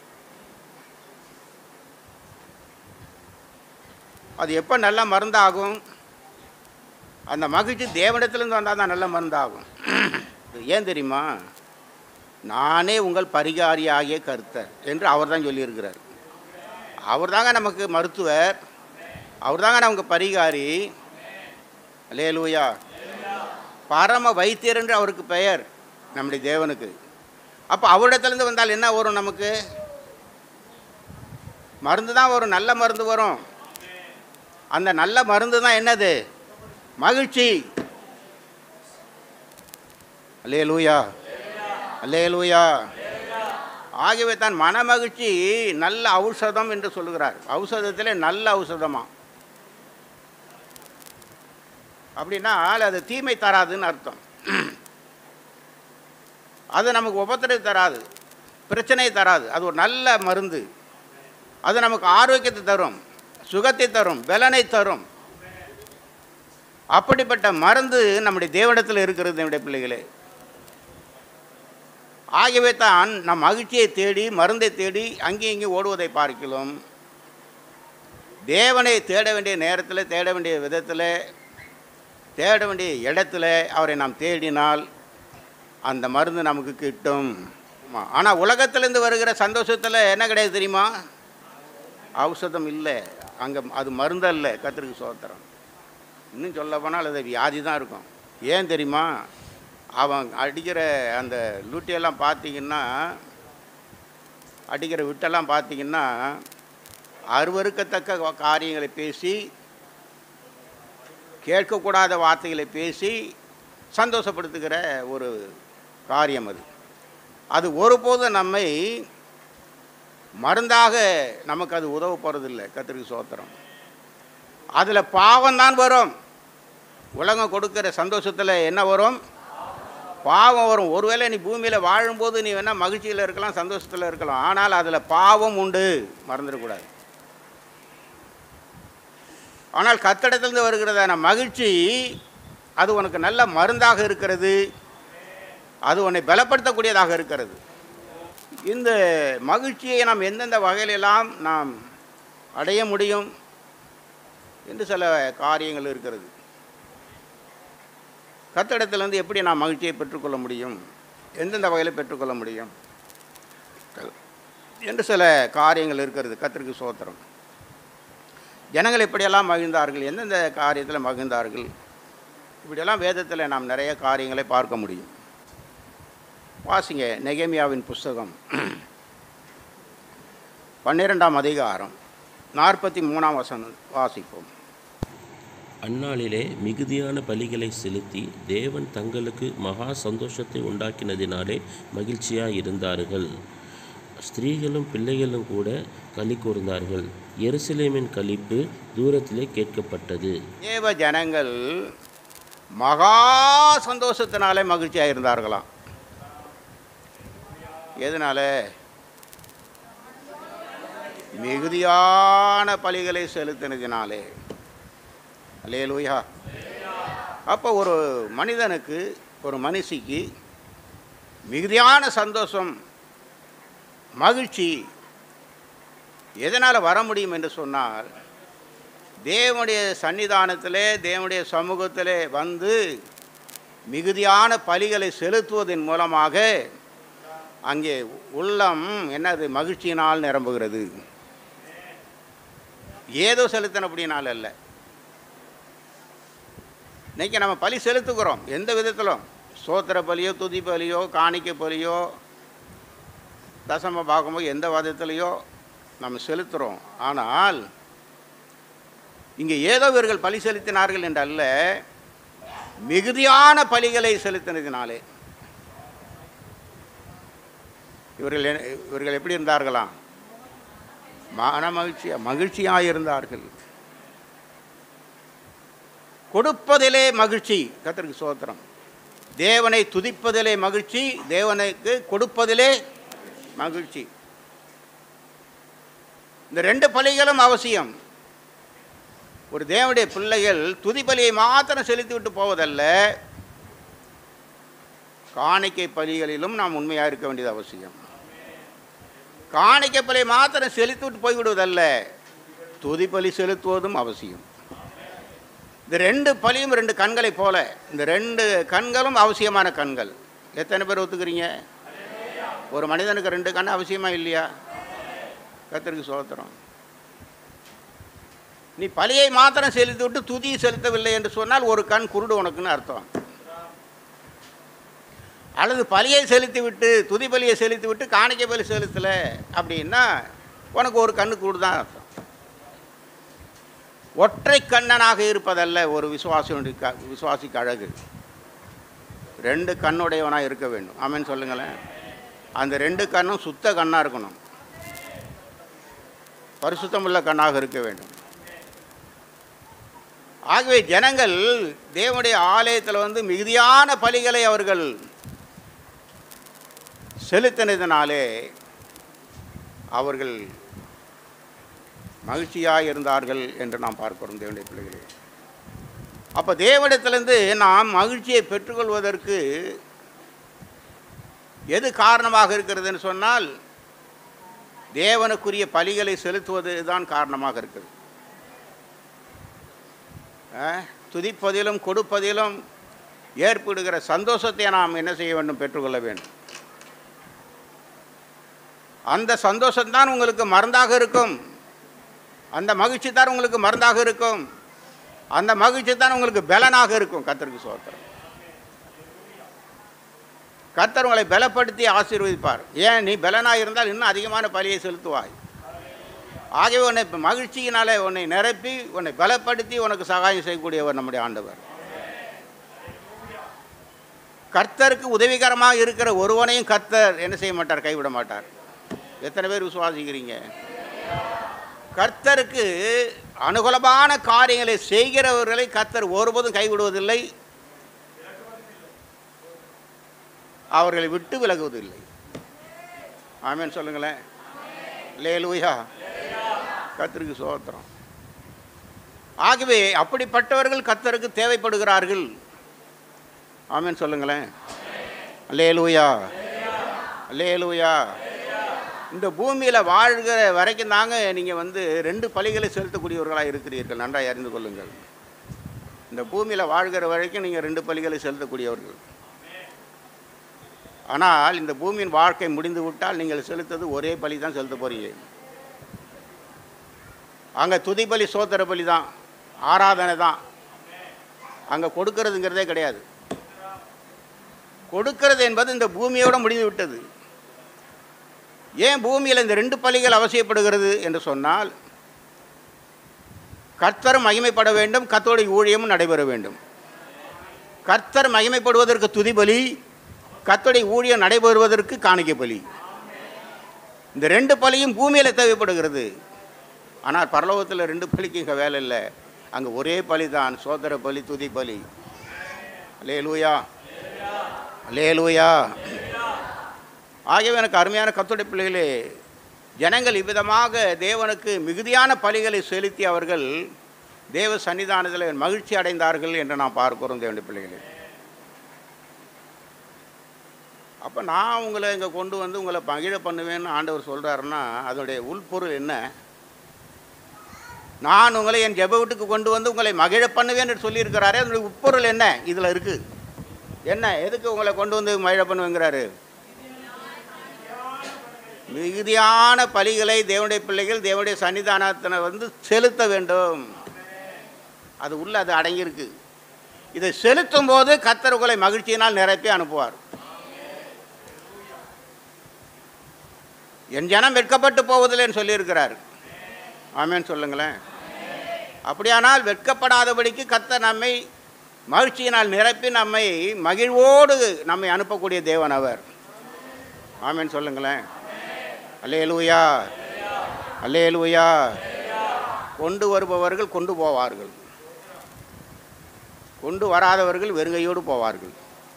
அது எப்போ நல்ல மருந்தாகும்? அந்த மகிழ்ச்சி தேவனிடத்திலிருந்து வந்தால் தான் நல்ல மருந்தாகும். ஏன் தெரியுமா? நானே உங்கள் பரிகாரியாகிய கர்த்தர் என்று அவர் தான் சொல்லியிருக்கிறார். அவர் தாங்க நமக்கு மருத்துவர், அவர் தாங்க நமக்கு பரிகாரி. அல்லேலூயா. பரம வைத்தியர் என்று அவருக்கு பெயர் நம்முடைய தேவனுக்கு. அப்போ அவரிடத்துலேருந்து வந்தால் என்ன வரும்? நமக்கு மருந்து தான் வரும், நல்ல மருந்து வரும். அந்த நல்ல மருந்து தான் என்னது? மகிழ்ச்சி. அல்லேலூயா, அல்லேலூயா. ஆகவே தான் மன மகிழ்ச்சி நல்ல ஔஷதம் என்று சொல்லுகிறார். ஔஷதத்திலே நல்ல ஔஷதமா அப்படின்னா அது தீமை தராதுன்னு அர்த்தம். அது நமக்கு உபத்திரவை தராது, பிரச்சனை தராது. அது ஒரு நல்ல மருந்து. அது நமக்கு ஆரோக்கியத்தை தரும், சுகத்தை தரும், பலனை தரும். அப்படிப்பட்ட மருந்து நம்முடைய தேவனிடத்தில் இருக்கிறது நம்முடைய பிள்ளைகளே. ஆகவே தான் நம் மகிழ்ச்சியை தேடி, மருந்தை தேடி அங்கேயும் இங்கேயும் ஓடுவதை பார்க்கலாம். தேவனை தேட வேண்டிய நேரத்தில், தேட வேண்டிய விதத்தில், தேட வேண்டிய இடத்துல அவரை நாம் தேடினால் அந்த மருந்து நமக்கு கிட்டும். ஆனால் உலகத்திலேருந்து வருகிற சந்தோஷத்தில் என்ன கிடையாது தெரியுமா? ஔஷதம் இல்லை அங்கே, அது மருந்து அல்ல. கர்த்தருக்கு ஸ்தோத்திரம். இன்னும் சொல்ல போனால் அது வியாதி தான் இருக்கும். ஏன் தெரியுமா? அவன் அடிக்கிற அந்த லூட்டியெல்லாம் பார்த்தீங்கன்னா, அடிக்கிற விட்டெல்லாம் பார்த்தீங்கன்னா அருவருக்கத்தக்க காரியங்களை பேசி, கேட்கக்கூடாத வார்த்தைகளை பேசி சந்தோஷப்படுத்துகிற ஒரு காரியம் அது. அது ஒருபோதும் நம்மை மருந்தாக நமக்கு அது உதவ போகிறதில்லை. கர்த்தருக்கு ஸ்தோத்திரம். அதில் பாவம்தான் வரும். உலகம் கொடுக்குற சந்தோஷத்தில் என்ன வரும்? பாவம் வரும். ஒருவேளை நீ பூமியில் வாழும்போது நீ வேணால் மகிழ்ச்சியில் இருக்கலாம், சந்தோஷத்தில் இருக்கலாம், ஆனால் அதில் பாவம் உண்டு, மறந்துடக்கூடாது. ஆனால் கர்த்தரிடத்திலிருந்து வருகிறதான மகிழ்ச்சி அது உனக்கு நல்ல மருந்தாக இருக்கிறது. அது உன்னை பலப்படுத்தக்கூடியதாக இருக்கிறது. இந்த மகிழ்ச்சியை நாம் எந்தெந்த வகையிலெல்லாம் நாம் அடைய முடியும் என்று சில காரியங்கள் இருக்கிறது. கர்த்தரிடத்திலிருந்து எப்படி நாம் மகிழ்ச்சியை பெற்றுக்கொள்ள முடியும், எந்தெந்த வகையில் பெற்றுக்கொள்ள முடியும் என்று சில காரியங்கள் இருக்கிறது. கர்த்தருக்கு ஸ்தோத்திரம். ஜனங்கள் எப்படியெல்லாம் மகிழ்ந்தார்கள், எந்தெந்த காரியத்தில் மகிழ்ந்தார்கள், இப்படியெல்லாம் வேதத்தில் நாம் நிறைய காரியங்களை பார்க்க முடியும். வாசிங்க நெகேமியாவின் புஸ்தகம் பன்னிரெண்டாம் அதிகாரம் நாற்பத்தி மூணாம் வசனம் வாசிப்போம். அந்நாளிலே மிகுதியான பலிகளை செலுத்தி தேவன் தங்களுக்கு மகா சந்தோஷத்தை உண்டாக்கினதினாலே மகிழ்ச்சியாக இருந்தார்கள். ஸ்திரீகளும் பிள்ளைகளும் கூட களி கூர்ந்தார்கள். எருசலேமின் களிப்பு தூரத்திலே கேட்கப்பட்டது. தேவ ஜனங்கள் மகா சந்தோஷத்தினாலே மகிழ்ச்சியாக இருந்தார்களாம். எதனால? மிகுதியான பலிகளை செலுத்தினதினாலே. அல்லேலூயா. அப்போ ஒரு மனிதனுக்கு, ஒரு மனுஷிக்கு மிகுதியான சந்தோஷம், மகிழ்ச்சி எதனால் வர முடியும் என்று சொன்னால், தேவனுடைய சன்னிதானத்திலே, தேவனுடைய சமூகத்திலே வந்து மிகுதியான பலிகளை செலுத்துவதன் மூலமாக அங்கே உள்ளம் என்னது? மகிழ்ச்சியினால் நிரம்புகிறது. ஏதோ செலுத்தின அப்படினால் அல்ல. இன்றைக்கி நம்ம பலி செலுத்துகிறோம். எந்த விதத்திலும் ஸ்தோத்திர பலியோ, துதி பலியோ, காணிக்கை பலியோ, தசம பாகமோ, எந்த விதத்திலையோ நம்ம செலுத்துகிறோம். ஆனால் இங்கே ஏதோ இவர்கள் பலி செலுத்தினார்கள் என்றல்ல, மிகுதியான பலிகளை செலுத்தினதினாலே இவர்கள் இவர்கள் எப்படி இருந்தார்களாம்? மன மகிழ்ச்சியா மகிழ்ச்சியாக இருந்தார்கள். கொடுப்பதிலே மகிழ்ச்சி. கர்த்தருக்கு ஸ்தோத்திரம். தேவனை துதிப்பதிலே மகிழ்ச்சி, தேவனுக்கு கொடுப்பதிலே மகிழ்ச்சி. இந்த ரெண்டு பலிகளும் அவசியம். ஒரு தேவனுடைய பிள்ளைகள் துதி பலியை மாத்திரம் செலுத்திவிட்டு போவதல்ல, காணிக்கை பலிகளிலும் நாம் உண்மையாக இருக்க வேண்டியது அவசியம். காணிக்கை பலியை மாத்திரம் செலுத்திவிட்டு போய்விடுவதல்ல, துதி பலி செலுத்துவதும் அவசியம். இந்த ரெண்டு பலியும் ரெண்டு கண்களை போல, இந்த ரெண்டு கண்களும் அவசியமான கண்கள். எத்தனை பேர் ஒத்துக்கிறீங்க? ஒரு மனிதனுக்கு ரெண்டு கண் அவசியமா இல்லையா? கர்த்தருக்கு ஸ்தோத்திரம். நீ பலியை மாத்திரம் செலுத்தி விட்டு துதியை செலுத்தவில்லை என்று சொன்னால் ஒரு கண் குருடு உனக்குன்னு அர்த்தம். அல்லது பலியை செலுத்தி விட்டு, துதி பலியை செலுத்தி விட்டு காணிக்கை பலி செலுத்தலை அப்படின்னா உனக்கு ஒரு கண்ணு குருடு தான் அர்த்தம். ஒற்றை கண்ணனாக இருப்பதல்ல ஒரு விசுவாசியுடைய க விசுவாசிக்கு அழகு. ரெண்டு கண்ணுடையவனாக இருக்க வேண்டும். ஆமென் சொல்லுங்களேன். அந்த ரெண்டு கண்ணும் சுத்த கண்ணாக இருக்கணும், பரிசுத்தமுள்ள கண்ணாக இருக்க வேண்டும். ஆகவே ஜனங்கள் தேவனுடைய ஆலயத்தில் வந்து மிகுதியான பலிகளை அவர்கள் செலுத்தினதினாலே அவர்கள் மகிழ்ச்சியாக இருந்தார்கள் என்று நாம் பார்க்கிறோம் தேவனுடைய பிள்ளைகளே. அப்போ தேவனிடத்திலிருந்து நாம் மகிழ்ச்சியை பெற்றுக்கொள்வதற்கு எது காரணமாக இருக்கிறதுன்னு சொன்னால், தேவனுக்குரிய பலிகளை செலுத்துவது தான் காரணமாக இருக்கிறது. துதிப்பதிலும் கொடுப்பதிலும் ஏற்படுகிற சந்தோஷத்தை நாம் என்ன செய்ய வேண்டும்? பெற்றுக்கொள்ள வேண்டும். அந்த சந்தோஷம்தான் உங்களுக்கு மருந்தாக இருக்கும். அந்த மகிழ்ச்சி தான் உங்களுக்கு மருந்தாக இருக்கும். அந்த மகிழ்ச்சி தான் உங்களுக்கு பலனாக இருக்கும். கர்த்தருக்கு ஸ்தோத்திரம். கர்த்தர் உங்களை பலப்படுத்தி ஆசீர்வதிப்பார். ஏன்? நீ பலனாக இருந்தால் இன்னும் அதிகமான பலியை செலுத்துவாய். ஆகவே உன்னை மகிழ்ச்சியினாலே உன்னை நிரப்பி உன்னை பலப்படுத்தி உனக்கு சகாயம் செய்யக்கூடியவர் நம்முடைய ஆண்டவர். கர்த்தருக்கு உதவிகரமாக இருக்கிற ஒருவனையும் கர்த்தர் என்ன செய்ய மாட்டார்? கைவிட மாட்டார். எத்தனை பேர் விசுவாசிக்கிறீங்க? கர்த்தருக்கு அனுகூலமான காரியங்களை செய்கிறவர்களை கர்த்தர் ஒருபோதும் கைவிடுவதில்லை, அவர்களை விட்டு விலகுவதில்லை. ஆமென் சொல்லுங்களேன். அல்லேலூயா. கர்த்தருக்கு ஸ்தோத்திரம். ஆகவே அப்படிப்பட்டவர்கள் கர்த்தருக்கு தேவைப்படுகிறார்கள். ஆமென் சொல்லுங்களேன். அல்லேலூயா. அல்லேலூயா. இந்த பூமியில் வாழ்கிற வரைக்கும் தாங்க நீங்கள் வந்து ரெண்டு பலிகளை செலுத்தக்கூடியவர்களாக இருக்கிறீர்கள். நன்றாக அறிந்து கொள்ளுங்கள். இந்த பூமியில் வாழ்கிற வரைக்கும் நீங்கள் ரெண்டு பலிகளை செலுத்தக்கூடியவர்கள். ஆனால் இந்த பூமியின் வாழ்க்கை முடிந்து விட்டால் நீங்கள் செலுத்தது ஒரே பலி தான் செலுத்த போறீங்க. அங்கே துதி பலி, சோத்திர பலி தான், ஆராதனை தான். அங்கே கொடுக்கறதுங்கிறதே கிடையாது. கொடுக்கிறது என்பது இந்த பூமியோடு முடிந்து விட்டது. ஏன் பூமியில் இந்த ரெண்டு பலிகள் அவசியப்படுகிறது என்று சொன்னால், கர்த்தர் மகிமைப்பட வேண்டும், கர்த்தருடைய ஊழியமும் நடைபெற வேண்டும். கர்த்தர் மகிமைப்படுவதற்கு துதி பலி, கர்த்தருடைய ஊழியம் நடைபெறுவதற்கு காணிக்கை பலி. இந்த ரெண்டு பலியும் பூமியில் தேவைப்படுகிறது. ஆனால் பரலோகத்தில் ரெண்டு பலிக்கு இங்கே வேலை இல்லை. அங்கே ஒரே பலி தான், சோதர பலி, துதி பலி. அல்லேலூயா. அல்லேலூயா. ஆகவே எனக்கு அருமையான கர்த்தருடைய பிள்ளைகளே, ஜனங்கள் இவ்விதமாக தேவனுக்கு மிகுதியான பலிகளை செலுத்தி அவர்கள் தேவ சன்னிதானத்தில் மகிழ்ச்சி அடைந்தார்கள் என்று நாம் பார்க்கிறோம். தேவனுடைய பிள்ளைகளே, அப்போ நான் உங்களை இங்கே கொண்டு வந்து உங்களை மகிழ பண்ணுவேன்னு ஆண்டவர் சொல்கிறாருன்னா அதனுடைய உள்பொருள் என்ன? நான் உங்களை என் ஜெப வீட்டுக்கு கொண்டு வந்து உங்களை மகிழ பண்ணுவேன் என்று சொல்லியிருக்கிறாரே, அதனுடைய உட்பொருள் என்ன இதில் இருக்குது? என்ன, எதுக்கு உங்களை கொண்டு வந்து மகிழ பண்ணுவேங்கிறாரு? மிகுதியான பலிகளை தேவனுடைய பிள்ளைகள் தேவனுடைய சன்னிதானத்தினை வந்து செலுத்த வேண்டும். அது உள்ள அது அடங்கியிருக்கு. இதை செலுத்தும் போது கர்த்தர் உங்களை மகிழ்ச்சியினால் நிரப்பி அனுப்புவார். என் ஜனம் வெட்கப்பட்டு போவதில்லைன்னு சொல்லியிருக்கிறார். ஆமென் சொல்லுங்களேன். அப்படியானால் வெட்கப்படாதபடிக்கு கர்த்தர் நம்மை மகிழ்ச்சியினால் நிரப்பி நம்மை மகிழ்வோடு நம்மை அனுப்பக்கூடிய தேவன் அவர். ஆமென் சொல்லுங்களேன். அல்லேலூயா. அல்லேலூயா. கொண்டு வருபவர்கள் கொண்டு போவார்கள், கொண்டு வராதவர்கள் வெறுங்கையோடு போவார்கள்.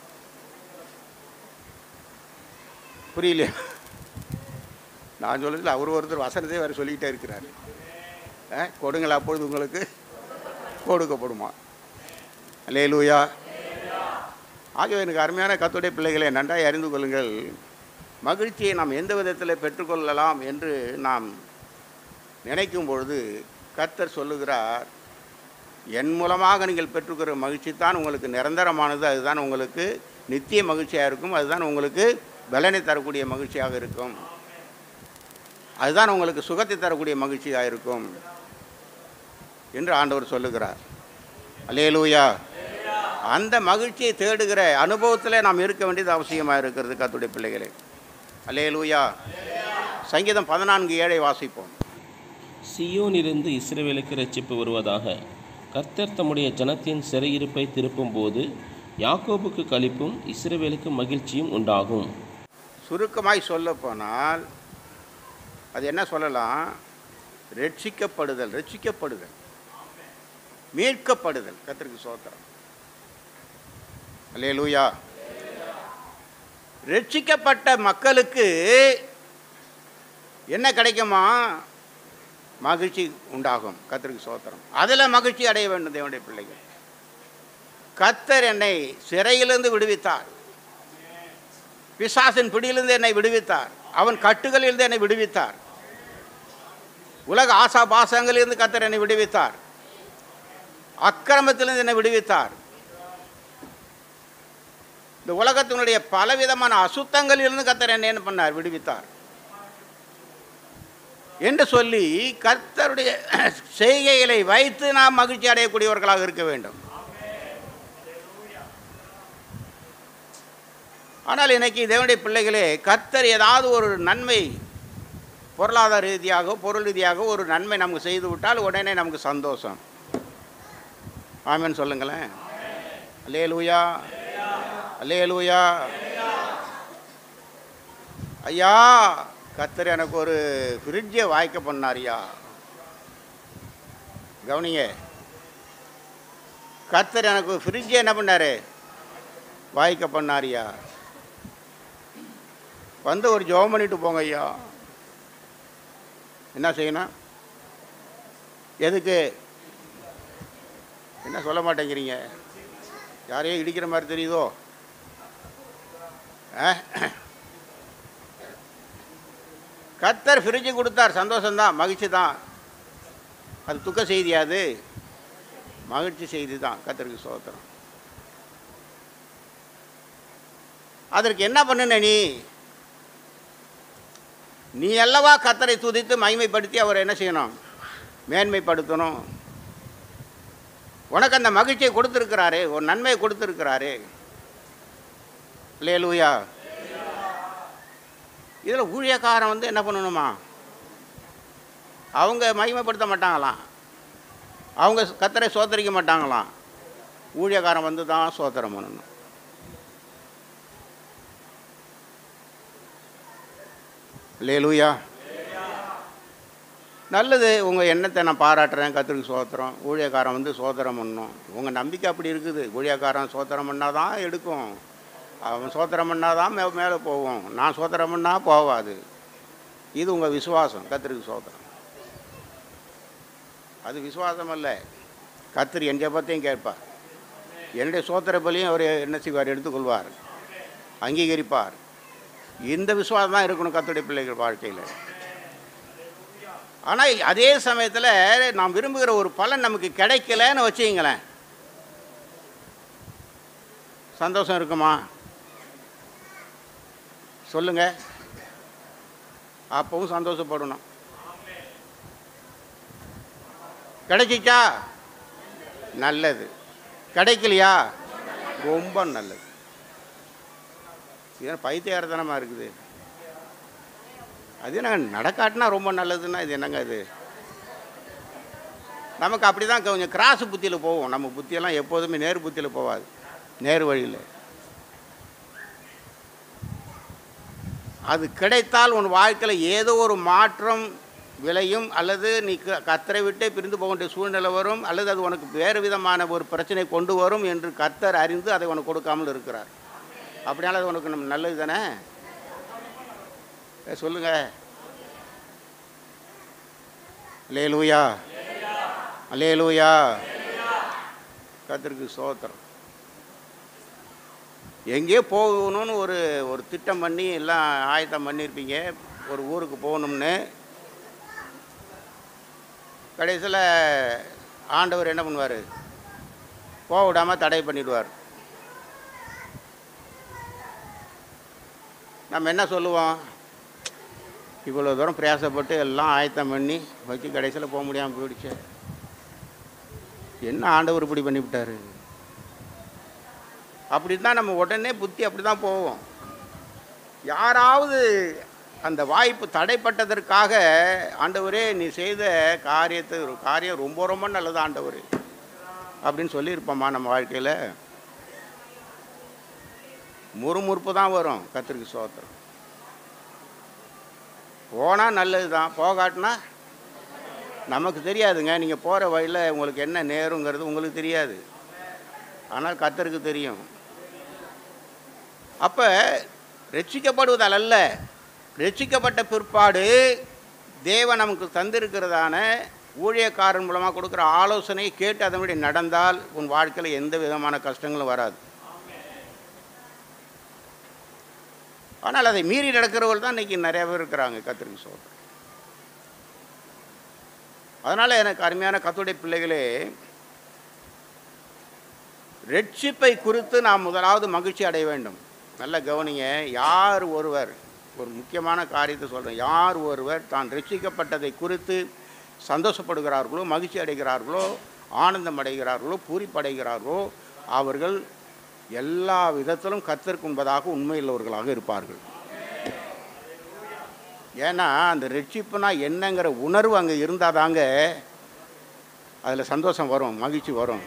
புரியலையா? நான் சொல்லுறதுல அவர் ஒருத்தர் வசனத்தை வேறு சொல்லிக்கிட்டே இருக்கிறார். கொடுங்கள் அப்பொழுது உங்களுக்கு கொடுக்கப்படுமா. அல்லேலூயா. ஆகவே எனக்கு அருமையான கர்த்தருடைய பிள்ளைகளை நன்றாய் அறிந்து கொள்ளுங்கள். மகிழ்ச்சியை நாம் எந்த விதத்தில் பெற்றுக்கொள்ளலாம் என்று நாம் நினைக்கும் பொழுது கர்த்தர் சொல்லுகிறார், என் மூலமாக நீங்கள் பெற்றுக்கிற மகிழ்ச்சி தான் உங்களுக்கு நிரந்தரமானது, அதுதான் உங்களுக்கு நித்திய மகிழ்ச்சியாக இருக்கும், அதுதான் உங்களுக்கு பலனை தரக்கூடிய மகிழ்ச்சியாக இருக்கும், அதுதான் உங்களுக்கு சுகத்தை தரக்கூடிய மகிழ்ச்சியாக இருக்கும் என்று ஆண்டவர் சொல்லுகிறார். அல்லேலூயா. அந்த மகிழ்ச்சியை தேடுகிற அனுபவத்தில் நாம் இருக்க வேண்டியது அவசியமாக இருக்கிறது கர்த்தருடைய பிள்ளைகளே. அல்லேலூயா. சங்கீதம் பதினான்கு ஏழை வாசிப்போம். சியோனிலிருந்து இஸ்ரவேலுக்கு இரட்சிப்பு வருவதாக. கர்த்தர் தம்முடைய ஜனத்தின் சிறையிருப்பை திருப்பும் போது யாக்கோபுக்கு களிப்பும் இஸ்ரவேலுக்கு மகிழ்ச்சியும் உண்டாகும். சுருக்கமாய் சொல்ல போனால் அது என்ன சொல்லலாம்? ரட்சிக்கப்படுதல், ரட்சிக்கப்படுதல், மீட்கப்படுதல். கர்த்தருக்கு ஸ்தோத்திரம். அல்லேலூயா. ரட்சிக்கப்பட்ட மக்களுக்கு என்ன கிடைக்குமா? மகிழ்ச்சி உண்டாகும். கர்த்தருக்கு ஸ்தோத்திரம். அதில் மகிழ்ச்சி அடைய வேண்டும் தேவனுடைய பிள்ளைகள். கர்த்தர் என்னை சிறையிலிருந்து விடுவித்தார், பிசாசின் பிடியிலிருந்து என்னை விடுவித்தார், அவன் கட்டுகளிலிருந்து என்னை விடுவித்தார், உலக ஆசா பாசங்களிலிருந்து கர்த்தர் என்னை விடுவித்தார். அக்கிரமத்திலிருந்து என்னை விடுவித்தார். இந்த உலகத்தினுடைய பலவிதமான அசுத்தங்களிலிருந்து கர்த்தர் என்ன என்ன பண்ணார்? விடுவித்தார் என்று சொல்லி கர்த்தருடைய செய்கைகளை வைத்து நாம் மகிழ்ச்சி அடையக்கூடியவர்களாக இருக்க வேண்டும். ஆனால் இன்னைக்கு தேவனுடைய பிள்ளைகளே, கர்த்தர் ஏதாவது ஒரு நன்மை பொருளாதார ரீதியாக பொருள் ரீதியாக ஒரு நன்மை நமக்கு செய்து விட்டால் உடனே நமக்கு சந்தோஷம். ஆமென் சொல்லுங்களேன். அல்லேலூயா, அல்லேலூயா. ஐயா, கர்த்தர் எனக்கு ஒரு ஃப்ரிட்ஜை வாய்க்க பண்ணாரியா. கவனிங்க, கர்த்தர் எனக்கு ஒரு ஃப்ரிட்ஜை என்ன பண்ணார்? வாய்க்க பண்ணாரியா. வந்து ஒரு ஜெபம் பண்ணிட்டு போங்க ஐயா. என்ன செய்யணும்? எதுக்கு? என்ன சொல்ல மாட்டேங்கிறீங்க? யாரையும் இடிக்கிற மாதிரி தெரியுதோ? கர்த்தர் ஃப்ரிட்ஜு கொடுத்தார், சந்தோஷம்தான், மகிழ்ச்சி தான். அது துக்க செய்தியாது, மகிழ்ச்சி செய்தி தான். கர்த்தருக்கு ஸ்தோத்திரம். அதற்கு என்ன பண்ணுன நீ? நீ அல்லவா கர்த்தரை துதித்து மகிமைப்படுத்தி அவரை என்ன செய்யணும்? மேன்மைப்படுத்தணும். உனக்கு அந்த மகிழ்ச்சியை கொடுத்துருக்கிறாரே, ஒரு நன்மையை கொடுத்துருக்கிறாரே. அல்லேலூயா. இதில் ஊழியக்காரன் வந்து என்ன பண்ணணுமா? அவங்க மகிமைப்படுத்த மாட்டாங்களாம், அவங்க கர்த்தரை சோதரிக்க மாட்டாங்களாம். ஊழியக்காரன் வந்து தான் சோதரம் பண்ணணும். அல்லேலூயா. நல்லது, உங்கள் எண்ணத்தை நான் பாராட்டுறேன். கர்த்தருக்கு சோத்திரம். ஊழியக்காரன் வந்து சோத்திரம் பண்ணணும். உங்கள் நம்பிக்கை அப்படி இருக்குது. ஊழியக்காரன் சோத்திரம் பண்ணால் தான் எடுக்கும். அவன் சோத்திரம் பண்ணால் தான் மே மேலே போவோம். நான் சோத்திரம் பண்ணால் போவாது. இது உங்கள் விசுவாசம். கர்த்தருக்கு சோத்திரம். அது விசுவாசம் அல்ல. கர்த்தர் என் ஜெபத்தையும் கேட்பார். என்னுடைய சோத்திர பலியும் அவர் என்ன செய்வார்? எடுத்துக்கொள்வார், அங்கீகரிப்பார். இந்த விசுவாசம் தான் இருக்கணும் கர்த்தருடைய பிள்ளைகள் வாழ்க்கையில். ஆனால் அதே சமயத்தில் நாம் விரும்புகிற ஒரு பலன் நமக்கு கிடைக்கலன்னு வச்சுங்களேன், சந்தோஷம் இருக்குமா? சொல்லுங்க. அப்பவும் சந்தோஷப்படணும். கிடைச்சிச்சா நல்லது, கிடைக்கலையா ரொம்ப நல்லது. இது பைத்தியாரத்தனமாக இருக்குது. அது என்னங்க நடக்காட்டினா ரொம்ப நல்லதுன்னா இது என்னங்க? அது நமக்கு அப்படி தான் கொஞ்சம் கிராஸ் புத்தியில் போவோம். நம்ம புத்தியெல்லாம் எப்போதுமே நேர் புத்தியில் போகாது, நேர் வழியில். அது கிடைத்தால் உன் வாழ்க்கையில் ஏதோ ஒரு மாற்றம் விளையும், அல்லது நீ கர்த்தரை விட்டே பிரிந்து போக வேண்டிய சூழ்நிலை வரும், அல்லது அது உனக்கு வேறு விதமான ஒரு பிரச்சனை கொண்டு வரும் என்று கர்த்தர் அறிந்து அதை உனக்கு கொடுக்காமல் இருக்கிறார். அப்படினால அது உனக்கு நம்ம நல்லது தானே? சொல்லுங்க. அல்லேலூயா, அல்லேலூயா. கர்த்தருக்கு ஸ்தோத்திரம். எங்கேயோ போகணும்னு ஒரு ஒரு திட்டம் பண்ணி எல்லாம் ஆயத்தம் பண்ணியிருப்பீங்க, ஒரு ஊருக்கு போகணும்னு. கடைசியில் ஆண்டவர் என்ன பண்ணுவார்? போக விடாமல் தடை பண்ணிவிடுவார். நம்ம என்ன சொல்லுவோம்? இவ்வளோ தூரம் பிரயாசப்பட்டு எல்லாம் ஆயத்தம் பண்ணி வச்சு கடைசியில் போக முடியாமல் போயிடுச்சு. என்ன ஆண்டவர் இப்படி பண்ணிவிட்டார்? அப்படி தான் நம்ம உடனே புத்தி அப்படி தான் போவோம். யாராவது அந்த வாய்ப்பு தடைப்பட்டதற்காக, ஆண்டவரே நீ செய்த காரியத்தை ஒரு காரியம் ரொம்ப ரொம்ப நல்லது ஆண்டவர் அப்படின்னு சொல்லியிருப்போம்மா நம்ம வாழ்க்கையில்? முறுமுறுப்பு தான் வரும். கர்த்தருக்கு ஸ்தோத்திரம். போனால் நல்லது தான், போகாட்டினா நமக்கு தெரியாதுங்க. நீங்கள் போகிற வழியில் உங்களுக்கு என்ன நேருங்கிறது உங்களுக்கு தெரியாது, ஆனால் கர்த்தருக்கு தெரியும். அப்போ ரட்சிக்கப்படுவதால் அல்ல, ரட்சிக்கப்பட்ட பிற்பாடு தேவன் நமக்கு தந்திருக்கிறதான ஊழியக்காரன் மூலமாக கொடுக்குற ஆலோசனையை கேட்டு அதன்படி நடந்தால் உன் வாழ்க்கையில் எந்த விதமான கஷ்டங்களும் வராது. ஆனால் அதை மீறி நடக்கிறவர்கள் தான் இன்றைக்கி நிறைய பேர் இருக்கிறாங்க. கர்த்தருக்கு ஸ்தோத்திரம். அதனால் எனக்கு அருமையான கர்த்தருடைய பிள்ளைகளே, ரட்சிப்பை குறித்து நாம் முதலாவது மகிழ்ச்சி அடைய வேண்டும். நல்ல கவனிங்க. யார் ஒருவர், ஒரு முக்கியமான காரியத்தை சொல்கிறேன், யார் ஒருவர் தான் ரட்சிக்கப்பட்டதை குறித்து சந்தோஷப்படுகிறார்களோ, மகிழ்ச்சி அடைகிறார்களோ, ஆனந்தம் அடைகிறார்களோ, பூரிப்படைகிறார்களோ, அவர்கள் எல்லா விதத்திலும் கர்த்தருக்கு உண்பதாக உண்மையுள்ளவர்களாக இருப்பார்கள். ஏன்னா அந்த ரட்சிப்புனா என்னங்கிற உணர்வு அங்கே இருந்தால் தாங்க அதில் சந்தோஷம் வரும், மகிழ்ச்சி வரும்.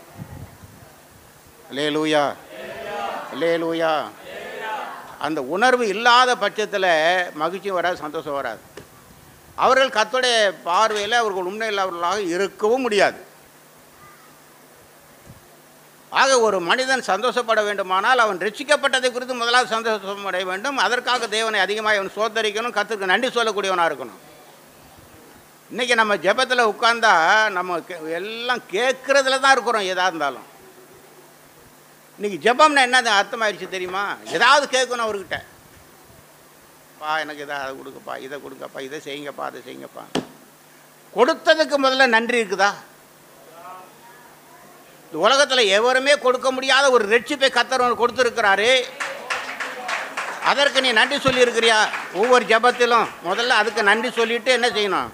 அல்லேலூயா, அல்லேலூயா. அந்த உணர்வு இல்லாத பட்சத்தில் மகிழ்ச்சி வராது, சந்தோஷம் வராது. அவர்கள் கர்த்தருடைய பார்வையில் அவர்கள் உண்மை இல்லாதவர்களாக இருக்கவும் முடியாது. ஆக ஒரு மனிதன் சந்தோஷப்பட வேண்டுமானால் அவன் ரட்சிக்கப்பட்டதை குறித்து முதலாவது சந்தோஷம் அடைய வேண்டும். அதற்காக தேவனை அதிகமாக அவன் சோதரிக்கணும், கர்த்தருக்கு நன்றி சொல்லக்கூடியவனாக இருக்கணும். இன்றைக்கி நம்ம ஜெபத்தில் உட்கார்ந்தா நம்ம எல்லாம் கேட்குறதுல தான் இருக்கிறோம். எதாக இருந்தாலும் இன்றைக்கி ஜெபம்னா என்ன அர்த்தமாயிடுச்சு தெரியுமா? ஏதாவது கேட்கணும் அவர்கிட்ட, பா எனக்கு இதை அதை கொடுங்கப்பா, இதை கொடுங்கப்பா, இதை செய்யுங்கப்பா, அதை செய்யுங்கப்பா. கொடுத்ததுக்கு முதல்ல நன்றி இருக்குதா? இந்த உலகத்தில் எவருமே கொடுக்க முடியாத ஒரு ரட்சிப்பை கர்த்தர் கொடுத்துருக்கிறாரு. அதற்கு நீ நன்றி சொல்லியிருக்கிறியா? ஒவ்வொரு ஜெபத்திலும் முதல்ல அதுக்கு நன்றி சொல்லிட்டு என்ன செய்யணும்?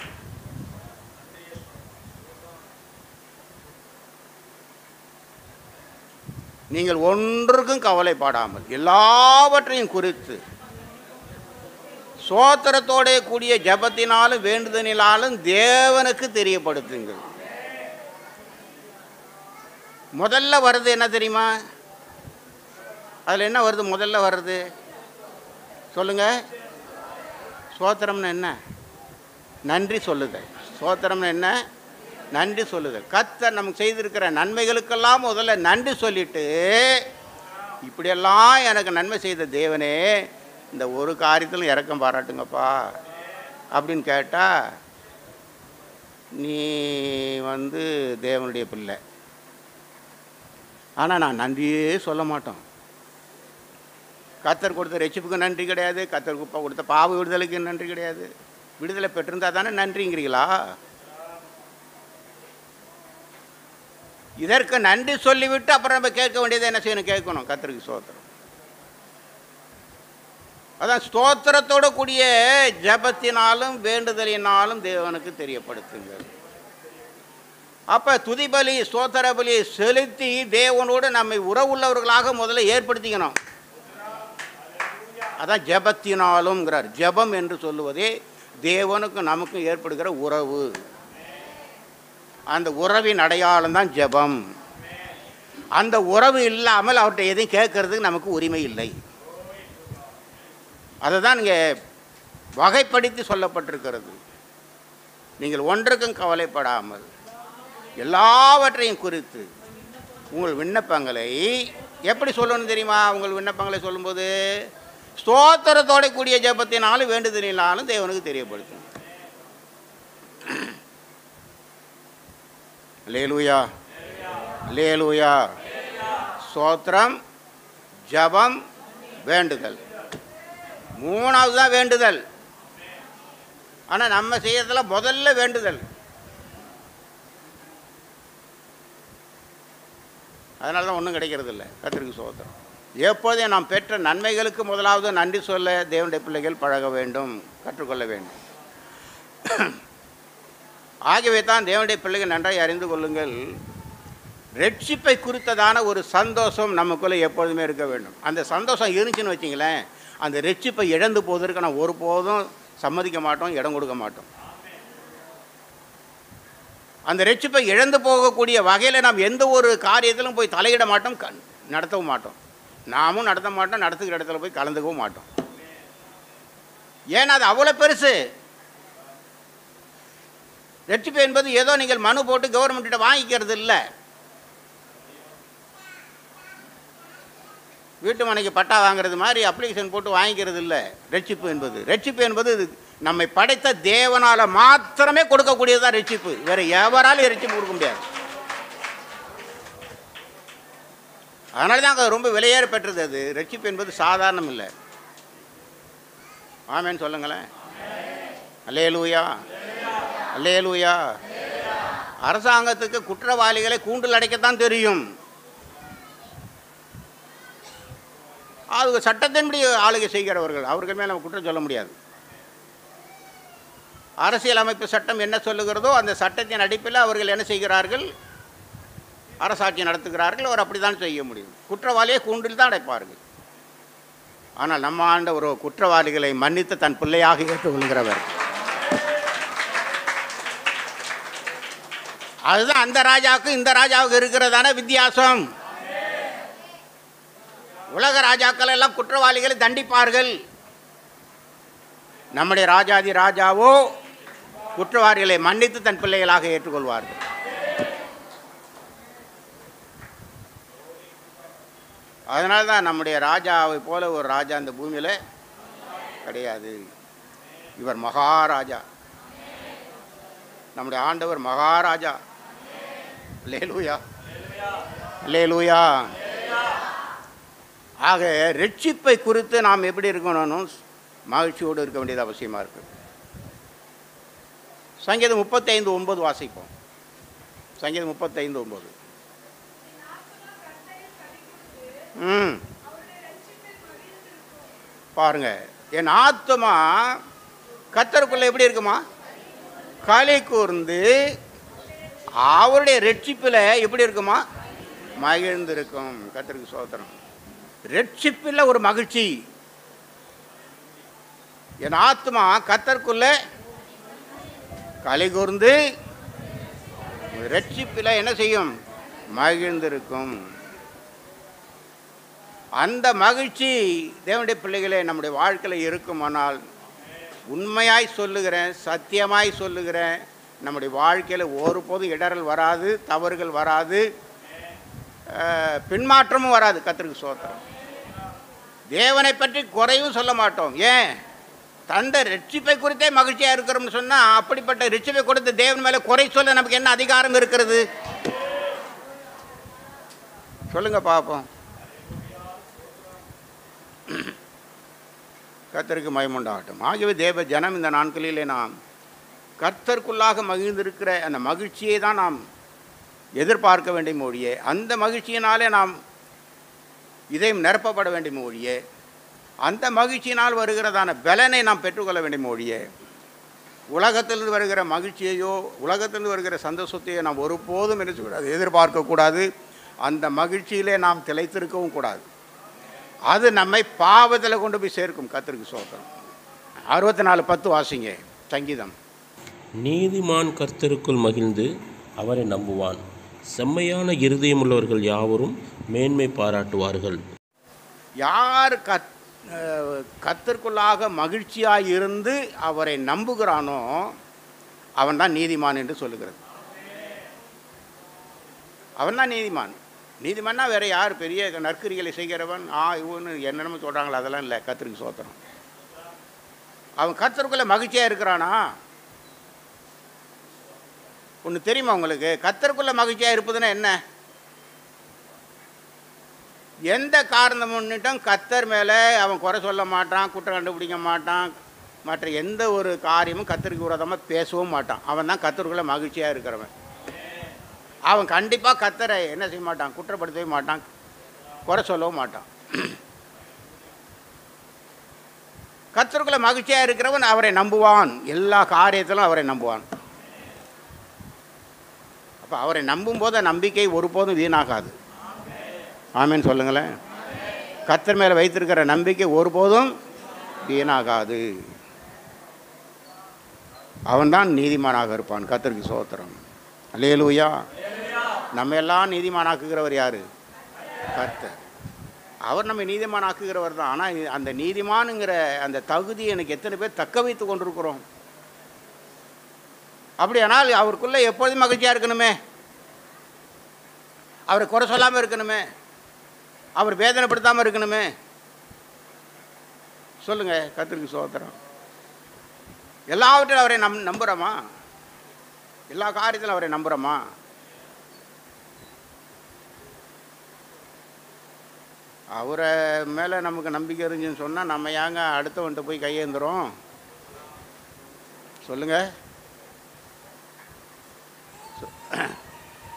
நீங்கள் ஒன்றுக்கும் கவலைப்படாமல் எல்லாவற்றையும் குறித்து சோத்திரத்தோட கூடிய ஜெபத்தினாலும் வேண்டுதலினாலும் தேவனுக்கு தெரியப்படுத்துங்கள். முதல்ல வருது என்ன தெரியுமா? அதில் என்ன வருது? முதல்ல வருது சொல்லுங்க. சோத்திரம்னு என்ன? நன்றி சொல்லுதல். சோத்திரம்னு என்ன? நன்றி சொல்லுதல். கர்த்தர் நமக்கு செய்திருக்கிற நன்மைகளுக்கெல்லாம் முதல்ல நன்றி சொல்லிட்டு, இப்படியெல்லாம் எனக்கு நன்மை செய்த தேவனே இந்த ஒரு காரியத்திலும் இரக்கம் பாராட்டுங்கப்பா அப்படின்னு கேட்டால் நீ வந்து தேவனுடைய பிள்ளை. ஆனால் நான் நன்றியே சொல்ல மாட்டோம். கர்த்தர் கொடுத்த ரட்சிப்புக்கு நன்றி கிடையாது, கர்த்தர் குப்பா கொடுத்த பாவ விடுதலைக்கு நன்றி கிடையாது. விடுதலை பெற்றிருந்தா தானே நன்றிங்கிறீங்களா? இதற்கு நன்றி சொல்லிவிட்டு அப்புறம் நம்ம கேட்க வேண்டியது என்ன செய்யணும்? கேட்கணும். கர்த்தருக்கு ஸ்தோத்திரம். அதான் ஸ்தோத்திரத்தோட கூடிய ஜெபத்தினாலும் வேண்டுதலினாலும் தேவனுக்கு தெரியப்படுத்துங்கள். அப்போ துதிபலி ஸ்தோத்திர பலியை செலுத்தி தேவனோடு நம்மை உறவுள்ளவர்களாக முதல்ல ஏற்படுத்திக்கணும். அதான் ஜெபத்தினாலும்ங்கிறார். ஜெபம் என்று சொல்லுவதே தேவனுக்கும் நமக்கும் ஏற்படுகிற உறவு. அந்த உறவின் அடையாளம் தான் ஜெபம். அந்த உறவு இல்லாமல் அவர்கிட்ட எதையும் கேட்கறதுக்கு நமக்கு உரிமை இல்லை. அதை தான் இங்கே வகைப்படுத்தி சொல்லப்பட்டிருக்கிறது. நீங்கள் ஒன்றுக்கும் கவலைப்படாமல் எல்லாவற்றையும் குறித்து உங்கள் விண்ணப்பங்களை எப்படி சொல்லணும் தெரியுமா? உங்கள் விண்ணப்பங்களை சொல்லும்போது ஸ்தோத்திரத்தோட கூடிய ஜெபத்தினாலும் வேண்டுதலினாலும் தேவனுக்கு தெரியப்படுத்தணும். அல்லேலூயா, அல்லேலூயா. ஸ்தோத்திரம், ஜெபம், வேண்டுதல். மூணாவது தான் வேண்டுதல். ஆனால் நம்ம செய்யறதுல முதல்ல வேண்டுதல். அதனால தான் ஒன்றும் கிடைக்கிறது இல்லை. கர்த்தருக்கு ஸ்தோத்திரம். எப்போதும் நாம் பெற்ற நன்மைகளுக்கு முதலாவது நன்றி சொல்ல தேவனுடைய பிள்ளைகள் பழக வேண்டும், கற்றுக்கொள்ள வேண்டும். ஆகவே தான் தேவனுடைய பிள்ளைகள் நன்றாய் அறிந்து கொள்ளுங்கள், ரட்சிப்பை குறித்ததான ஒரு சந்தோஷம் நமக்குள்ளே எப்பொழுதுமே இருக்க வேண்டும். அந்த சந்தோஷம் இருந்துச்சுன்னு வச்சிங்களேன், அந்த ரட்சிப்பை இழந்து போவதற்கு நான் ஒருபோதும் சம்மதிக்க மாட்டோம், இடம் கொடுக்க மாட்டோம். அந்த ரட்சிப்பை இழந்து போகக்கூடிய வகையில் நாம் எந்த ஒரு காரியத்திலும் போய் தலையிட மாட்டோம், நடத்தவும் மாட்டோம். நாமும் நடத்த மாட்டோம், நடத்துக்கிற இடத்துல போய் கலந்துக்கவும் மாட்டோம். ஏன்னா அது அவ்வளோ பெருசு. ரட்சிப்பு என்பது ஏதோ நீங்கள் மனு போட்டு கவர்மெண்ட்டிட்ட வாங்கிக்கிறது இல்லை. வீட்டு மனைக்கு பட்டா வாங்கிறது மாதிரி அப்ளிகேஷன் போட்டு வாங்கிக்கிறது இல்லை. ரட்சிப்பு என்பது ரட்சிப்பு என்பது நம்மை படைத்த தேவனால் மாத்திரமே கொடுக்கக்கூடியதுதான் ரட்சிப்பு. வேறு எவராலும் ரட்சிப்பு கொடுக்க முடியாது. அதனால தான் அங்கே ரொம்ப விலையேற பெற்றது. அது ரட்சிப்பு என்பது சாதாரணம் இல்லை. ஆமேன்னு சொல்லுங்களேன். அல்லேலூயா, அல்லேலூயா. அரசாங்கத்துக்கு குற்றவாளிகளை கூண்டில் அடைக்கத்தான் தெரியும். அது சட்டத்தின்படி ஆளுகை செய்கிறவர்கள், அவர்கள் மேலே நம்ம குற்றம் சொல்ல முடியாது. அரசியலமைப்பு சட்டம் என்ன சொல்லுகிறதோ அந்த சட்டத்தின் அடிப்படையில் அவர்கள் என்ன செய்கிறார்கள், அரசாட்சி நடத்துகிறார்கள். அவர் அப்படி தான் செய்ய முடியும். குற்றவாளியை கூண்டில் தான் அடைப்பார்கள். ஆனால் நம்ம ஆண்ட ஒரு குற்றவாளிகளை மன்னித்து தன் பிள்ளையாக ஏற்றுக்கொள்கிறவர். அதுதான் அந்த ராஜாவுக்கு இந்த ராஜாவுக்கு இருக்கிறதான வித்தியாசம். உலக ராஜாக்கள் எல்லாம் குற்றவாளிகளை தண்டிப்பார்கள். நம்முடைய ராஜாதி ராஜாவோ குற்றவாளிகளை மன்னித்து தன் பிள்ளைகளாக ஏற்றுக்கொள்வார்கள். அதனால தான் நம்முடைய ராஜாவை போல ஒரு ராஜா இந்த பூமியில் கிடையாது. இவர் மகாராஜா, நம்முடைய ஆண்டவர் மகாராஜா. அல்லேலூயா, அல்லேலூயா. ஆக ரட்சிப்பை குறித்து நாம் எப்படி இருக்கணும், மகிழ்ச்சியோடு இருக்க வேண்டியது அவசியமாக இருக்குது. சங்கீதம் முப்பத்தைந்து ஒன்பது வாசிப்போம். சங்கீதம் முப்பத்தைந்து ஒன்பது. ம் பாருங்க, என் ஆத்துமா கர்த்தருக்குள்ள எப்படி இருக்குமா, களி கூர்ந்து அவருடைய ரட்சிப்பில் எப்படி இருக்குமா, மகிழ்ந்திருக்கும். கர்த்தருக்கு ஸ்தோத்திரம். ரட்சிப்பில் ஒரு மகிழ்ச்சி. என் ஆத்மா கர்த்தருக்குள்ள களி கூர்ந்து ரட்சிப்பில் என்ன செய்யும், மகிழ்ந்திருக்கும். அந்த மகிழ்ச்சி தேவனுடைய பிள்ளைகளே நம்முடைய வாழ்க்கையில் இருக்குமானால், உண்மையாய் சொல்லுகிறேன், சத்தியமாய் சொல்லுகிறேன், நம்முடைய வாழ்க்கையில் ஒருபோதும் இடரல் வராது, தவறுகள் வராது, பின்மாற்றமும் வராது. கர்த்தருக்கு ஸ்தோத்திரம். தேவனை பற்றி குறைவும் சொல்ல மாட்டோம். ஏன், தந்த ரட்சிப்பை குறித்தே மகிழ்ச்சியாக இருக்கிறோம்னு சொன்னால், அப்படிப்பட்ட ரட்சிப்பை கொடுத்த தேவன் மேலே குறை சொல்ல நமக்கு என்ன அதிகாரம் இருக்கிறது? சொல்லுங்க பார்ப்போம். கர்த்தருக்கு மகிமையுண்டாகட்டும். ஆகவே தேவ ஜனம் இந்த நாட்களிலே நாம் கர்த்தருக்குள்ளாக மகிழ்ந்திருக்கிற அந்த மகிழ்ச்சியை தான் நாம் எதிர்பார்க்க வேண்டிய மொழியே, அந்த மகிழ்ச்சியினாலே நாம் இதையும் நிரப்பப்பட வேண்டிய மொழியே, அந்த மகிழ்ச்சியினால் வருகிறதான பலனை நாம் பெற்றுக்கொள்ள வேண்டிய மொழியே. உலகத்திலிருந்து வருகிற மகிழ்ச்சியையோ உலகத்திலிருந்து வருகிற சந்தோஷத்தையோ நாம் ஒருபோதும் என்ன செய்யக்கூடாது, எதிர்பார்க்கக்கூடாது. அந்த மகிழ்ச்சியிலே நாம் திளைத்திருக்கவும் கூடாது. அது நம்மை பாவத்தில் கொண்டு போய் சேர்க்கும். கர்த்தருக்கு ஸ்தோத்திரம். அறுபத்தி நாலு பத்து வாசிங்க சங்கீதம். நீதிமான் கர்த்தருக்குள் மகிழ்ந்து அவரை நம்புவான், செம்மையான இருதயமுள்ளவர்கள் யாவரும் மேன்மை பாராட்டுவார்கள். யார் கத் கர்த்தருக்குள்ளாக மகிழ்ச்சியாக இருந்து அவரை நம்புகிறானோ அவன் தான் நீதிமான் என்று சொல்லுகிறது. அவன் தான் நீதிமான். நீதிமான்னா வேறு யார், பெரிய நற்கிரிகளை செய்கிறவன் ஆ இவனு என்னென்னமோ சொல்கிறாங்களோ அதெல்லாம் இல்லை. கர்த்தருக்கு ஸ்தோத்திரம். அவன் கர்த்தருக்குள்ளே மகிழ்ச்சியாக இருக்கிறானா? ஒன்று தெரியுமா உங்களுக்கு, கர்த்தருக்குள்ளே மகிழ்ச்சியாக இருப்பதுன்னா என்ன? எந்த காரணம் முன்னிட்டும் கர்த்தர் மேலே அவன் குறை சொல்ல மாட்டான், குற்றம் கண்டுபிடிக்க மாட்டான், மற்ற எந்த ஒரு காரியமும் கர்த்தருக்கு விரோதமாக பேசவும் மாட்டான். அவன் தான் கர்த்தருக்குள்ளே மகிழ்ச்சியாக இருக்கிறவன். அவன் கண்டிப்பாக கர்த்தரை என்ன செய்ய மாட்டான், குற்றப்படுத்தவே மாட்டான், குறை சொல்லவும் மாட்டான். கர்த்தருக்குள்ளே மகிழ்ச்சியாக இருக்கிறவன் அவரை நம்புவான், எல்லா காரியத்திலும் அவரை நம்புவான். அப்போ அவரை நம்பும்போது நம்பிக்கை ஒருபோதும் வீணாகாது. ஆமேன்னு சொல்லுங்களேன். கர்த்தர் மேலே வைத்திருக்கிற நம்பிக்கை ஒருபோதும் வீணாகாது. அவன்தான் நீதிமானாக இருப்பான். கர்த்தருக்கு ஸ்தோத்திரம். அல்லேலூயா. நம்ம எல்லாம் நீதிமானாக்குகிறவர் யார்? கர்த்தர். அவர் நம்ம நீதிமானாக்குகிறவர் தான். ஆனால் அந்த நீதிமானுங்கிற அந்த தகுதியை எனக்கு எத்தனை பேர் தக்க வைத்து கொண்டிருக்கிறோம்? அப்படியானால் அவருக்குள்ளே எப்பொழுதும் மகிழ்ச்சியாக இருக்கணுமே, அவரை குறை சொல்லாமல் இருக்கணுமே, அவர் வேதனைப்படுத்தாமல் இருக்கணுமே. சொல்லுங்கள். கர்த்தருக்கு ஸ்தோத்திரம். எல்லாவற்றிலும் அவரை நம் நம்புகிறோமா? எல்லா காரியத்திலும் அவரை நம்புகிறோமா? அவரை மேலே நமக்கு நம்பிக்கை இருந்துச்சுன்னு சொன்னால் நம்ம ஏங்க அடுத்தவன்ட்ட போய் கையேந்துறோம்? சொல்லுங்கள்.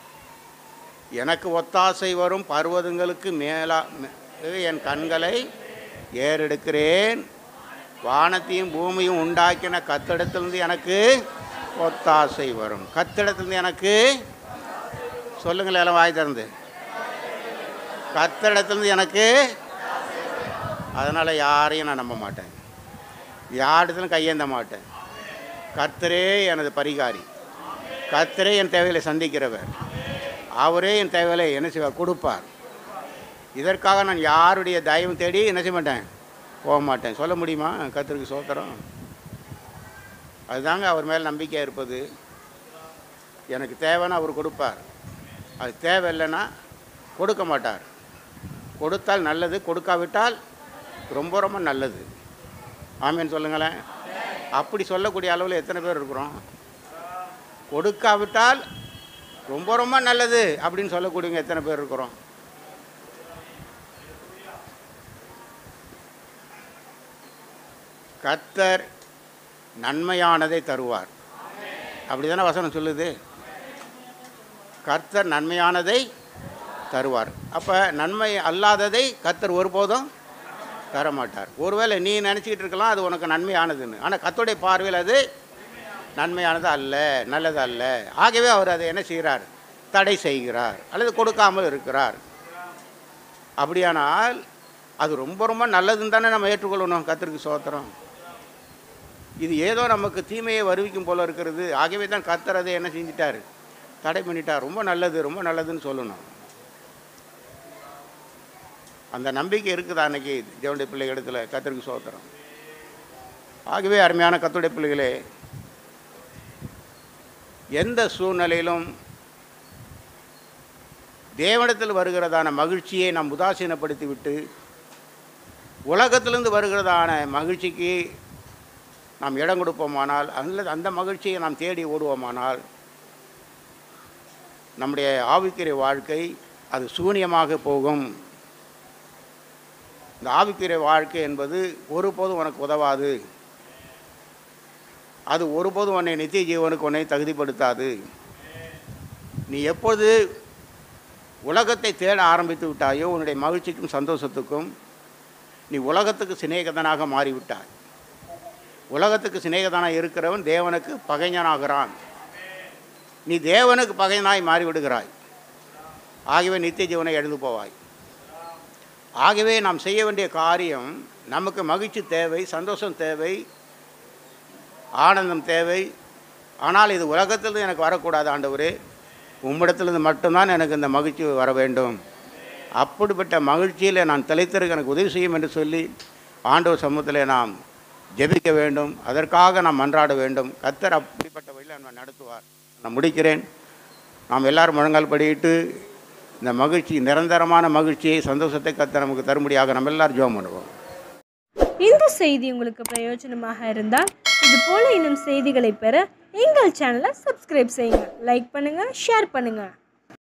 எனக்கு ஒத்தாசை வரும் பர்வதங்களுக்கு மேலா என் கண்களை ஏறெடுக்கிறேன், வானத்தையும் பூமியும் உண்டாக்கின கத்திடத்திலிருந்து எனக்கு ஒத்தாசை வரும். கத்திடத்திலிருந்து எனக்கு சொல்லுங்களேன் எல்லாம் வாய் திறந்து, கத்திடத்திலிருந்து எனக்கு. அதனால் யாரையும் நான் நம்ப மாட்டேன், யாரிடத்திலும் கையேந்த மாட்டேன். கர்த்தரே எனது பரிகாரி, கர்த்தரே என் தேவைகளை சந்திக்கிறவர், அவரே என் தேவைகளை என்ன செய்வார், கொடுப்பார். இதற்காக நான் யாருடைய தயவும் தேடி என்ன செய்ய மாட்டேன், போக மாட்டேன். சொல்ல முடியுமா? கர்த்தருக்கு ஸ்தோத்திரம். அதுதாங்க அவர் மேல் நம்பிக்கையாக இருப்பது. எனக்கு தேவைன்னா அவர் கொடுப்பார், அது தேவையில்லைன்னா கொடுக்க மாட்டார். கொடுத்தால் நல்லது, கொடுக்காவிட்டால் ரொம்ப ரொம்ப நல்லது. ஆமேன்னு சொல்லுங்களேன். அப்படி சொல்லக்கூடிய அளவில் எத்தனை பேர் இருக்கிறோம்? கொடுக்காவிட்டால் ரொம்ப ரொம்ப நல்லது அப்படின்னு சொல்லக்கூடியவங்க எத்தனை பேர் இருக்கிறோம்? கர்த்தர் நன்மையானதை தருவார், அப்படி தானே வசனம் சொல்லுது. கர்த்தர் நன்மையானதை தருவார். அப்போ நன்மை அல்லாததை கர்த்தர் ஒருபோதும் தரமாட்டார். ஒருவேளை நீ நினச்சிக்கிட்டு இருக்கலாம் அது உனக்கு நன்மையானதுன்னு, ஆனால் கர்த்தருடைய பார்வையில் அது நன்மையானது அல்ல, நல்லது அல்ல. ஆகவே அவர் அதை என்ன செய்கிறார், தடை செய்கிறார் அல்லது கொடுக்காமல் இருக்கிறார். அப்படியானால் அது ரொம்ப ரொம்ப நல்லதுன்னு தானே நம்ம ஏற்றுக்கொள்ளணும். கர்த்தருக்கு ஸ்தோத்திரம். இது ஏதோ நமக்கு தீமையை வருவிக்கும் போல இருக்கிறது. ஆகவே தான் கர்த்தர் அதை என்ன செஞ்சிட்டார், தடை பண்ணிட்டார். ரொம்ப நல்லது, ரொம்ப நல்லதுன்னு சொல்லணும். அந்த நம்பிக்கை இருக்குதா அன்னைக்கு தேவனுடைய பிள்ளைகள் இடத்துல? கர்த்தருக்கு ஸ்தோத்திரம். ஆகவே அருமையான கர்த்தருடைய பிள்ளைகளே, எந்த சூழ்நிலையிலும் தேவனிடத்தில் வருகிறதான மகிழ்ச்சியை நாம் உதாசீனப்படுத்தி விட்டு உலகத்திலிருந்து வருகிறதான மகிழ்ச்சிக்கு நாம் இடம் கொடுப்போமானால், அல்லது அந்த மகிழ்ச்சியை நாம் தேடி ஓடுவோமானால், நம்முடைய ஆவிக்குரிய வாழ்க்கை அது சூனியமாக போகும். இந்த ஆவிக்குரிய வாழ்க்கை என்பது ஒருபோதும் உனக்கு உதவாது. அது ஒருபோதும் உன்னை நித்திய ஜீவனுக்கு உன்னை தகுதிப்படுத்தாது. நீ எப்போது உலகத்தை தேட ஆரம்பித்து விட்டாயோ, உன்னுடைய மகிழ்ச்சிக்கும் சந்தோஷத்துக்கும் நீ உலகத்துக்கு சிநேகிதனாக மாறிவிட்டாய். உலகத்துக்கு சிநேகிதனாக இருக்கிறவன் தேவனுக்கு பகைஞனாகிறான். நீ தேவனுக்கு பகைஞனாய் மாறிவிடுகிறாய். ஆகவே நித்திய ஜீவனை எழுந்து போவாய். ஆகவே நாம் செய்ய வேண்டிய காரியம், நமக்கு மகிழ்ச்சி தேவை, சந்தோஷம் தேவை, ஆனந்தம் தேவை. ஆனால் இது உலகத்திலிருந்து எனக்கு வரக்கூடாது ஆண்டவரே, உம்மிடத்திலிருந்து மட்டும்தான் எனக்கு இந்த மகிழ்ச்சி வர வேண்டும். அப்படிப்பட்ட மகிழ்ச்சியில் நான் திளைத்திருக்க எனக்கு உதவி செய்யும் என்று சொல்லி ஆண்டவர் சமூகத்தில் நாம் ஜெபிக்க வேண்டும். அதற்காக நாம் மன்றாட வேண்டும். கர்த்தர் அப்படிப்பட்ட வழியில் நம்ம நடத்துவார். நான் முடிக்கிறேன். நாம் எல்லாரும் முழங்கால் படியிட்டு இந்த மகிழ்ச்சி, நிரந்தரமான மகிழ்ச்சியை, சந்தோஷத்தை கர்த்தர் நமக்கு தரும்படியாக நம்ம எல்லாரும் ஜெபம் பண்ணுவோம். இந்த செய்தி உங்களுக்கு பிரயோஜனமாக இருந்தால் இது போல இன்னும் செய்திகளை பெற எங்கள் சேனலை சப்ஸ்கிரைப் செய்யுங்க, லைக் பண்ணுங்க, ஷேர் பண்ணுங்க.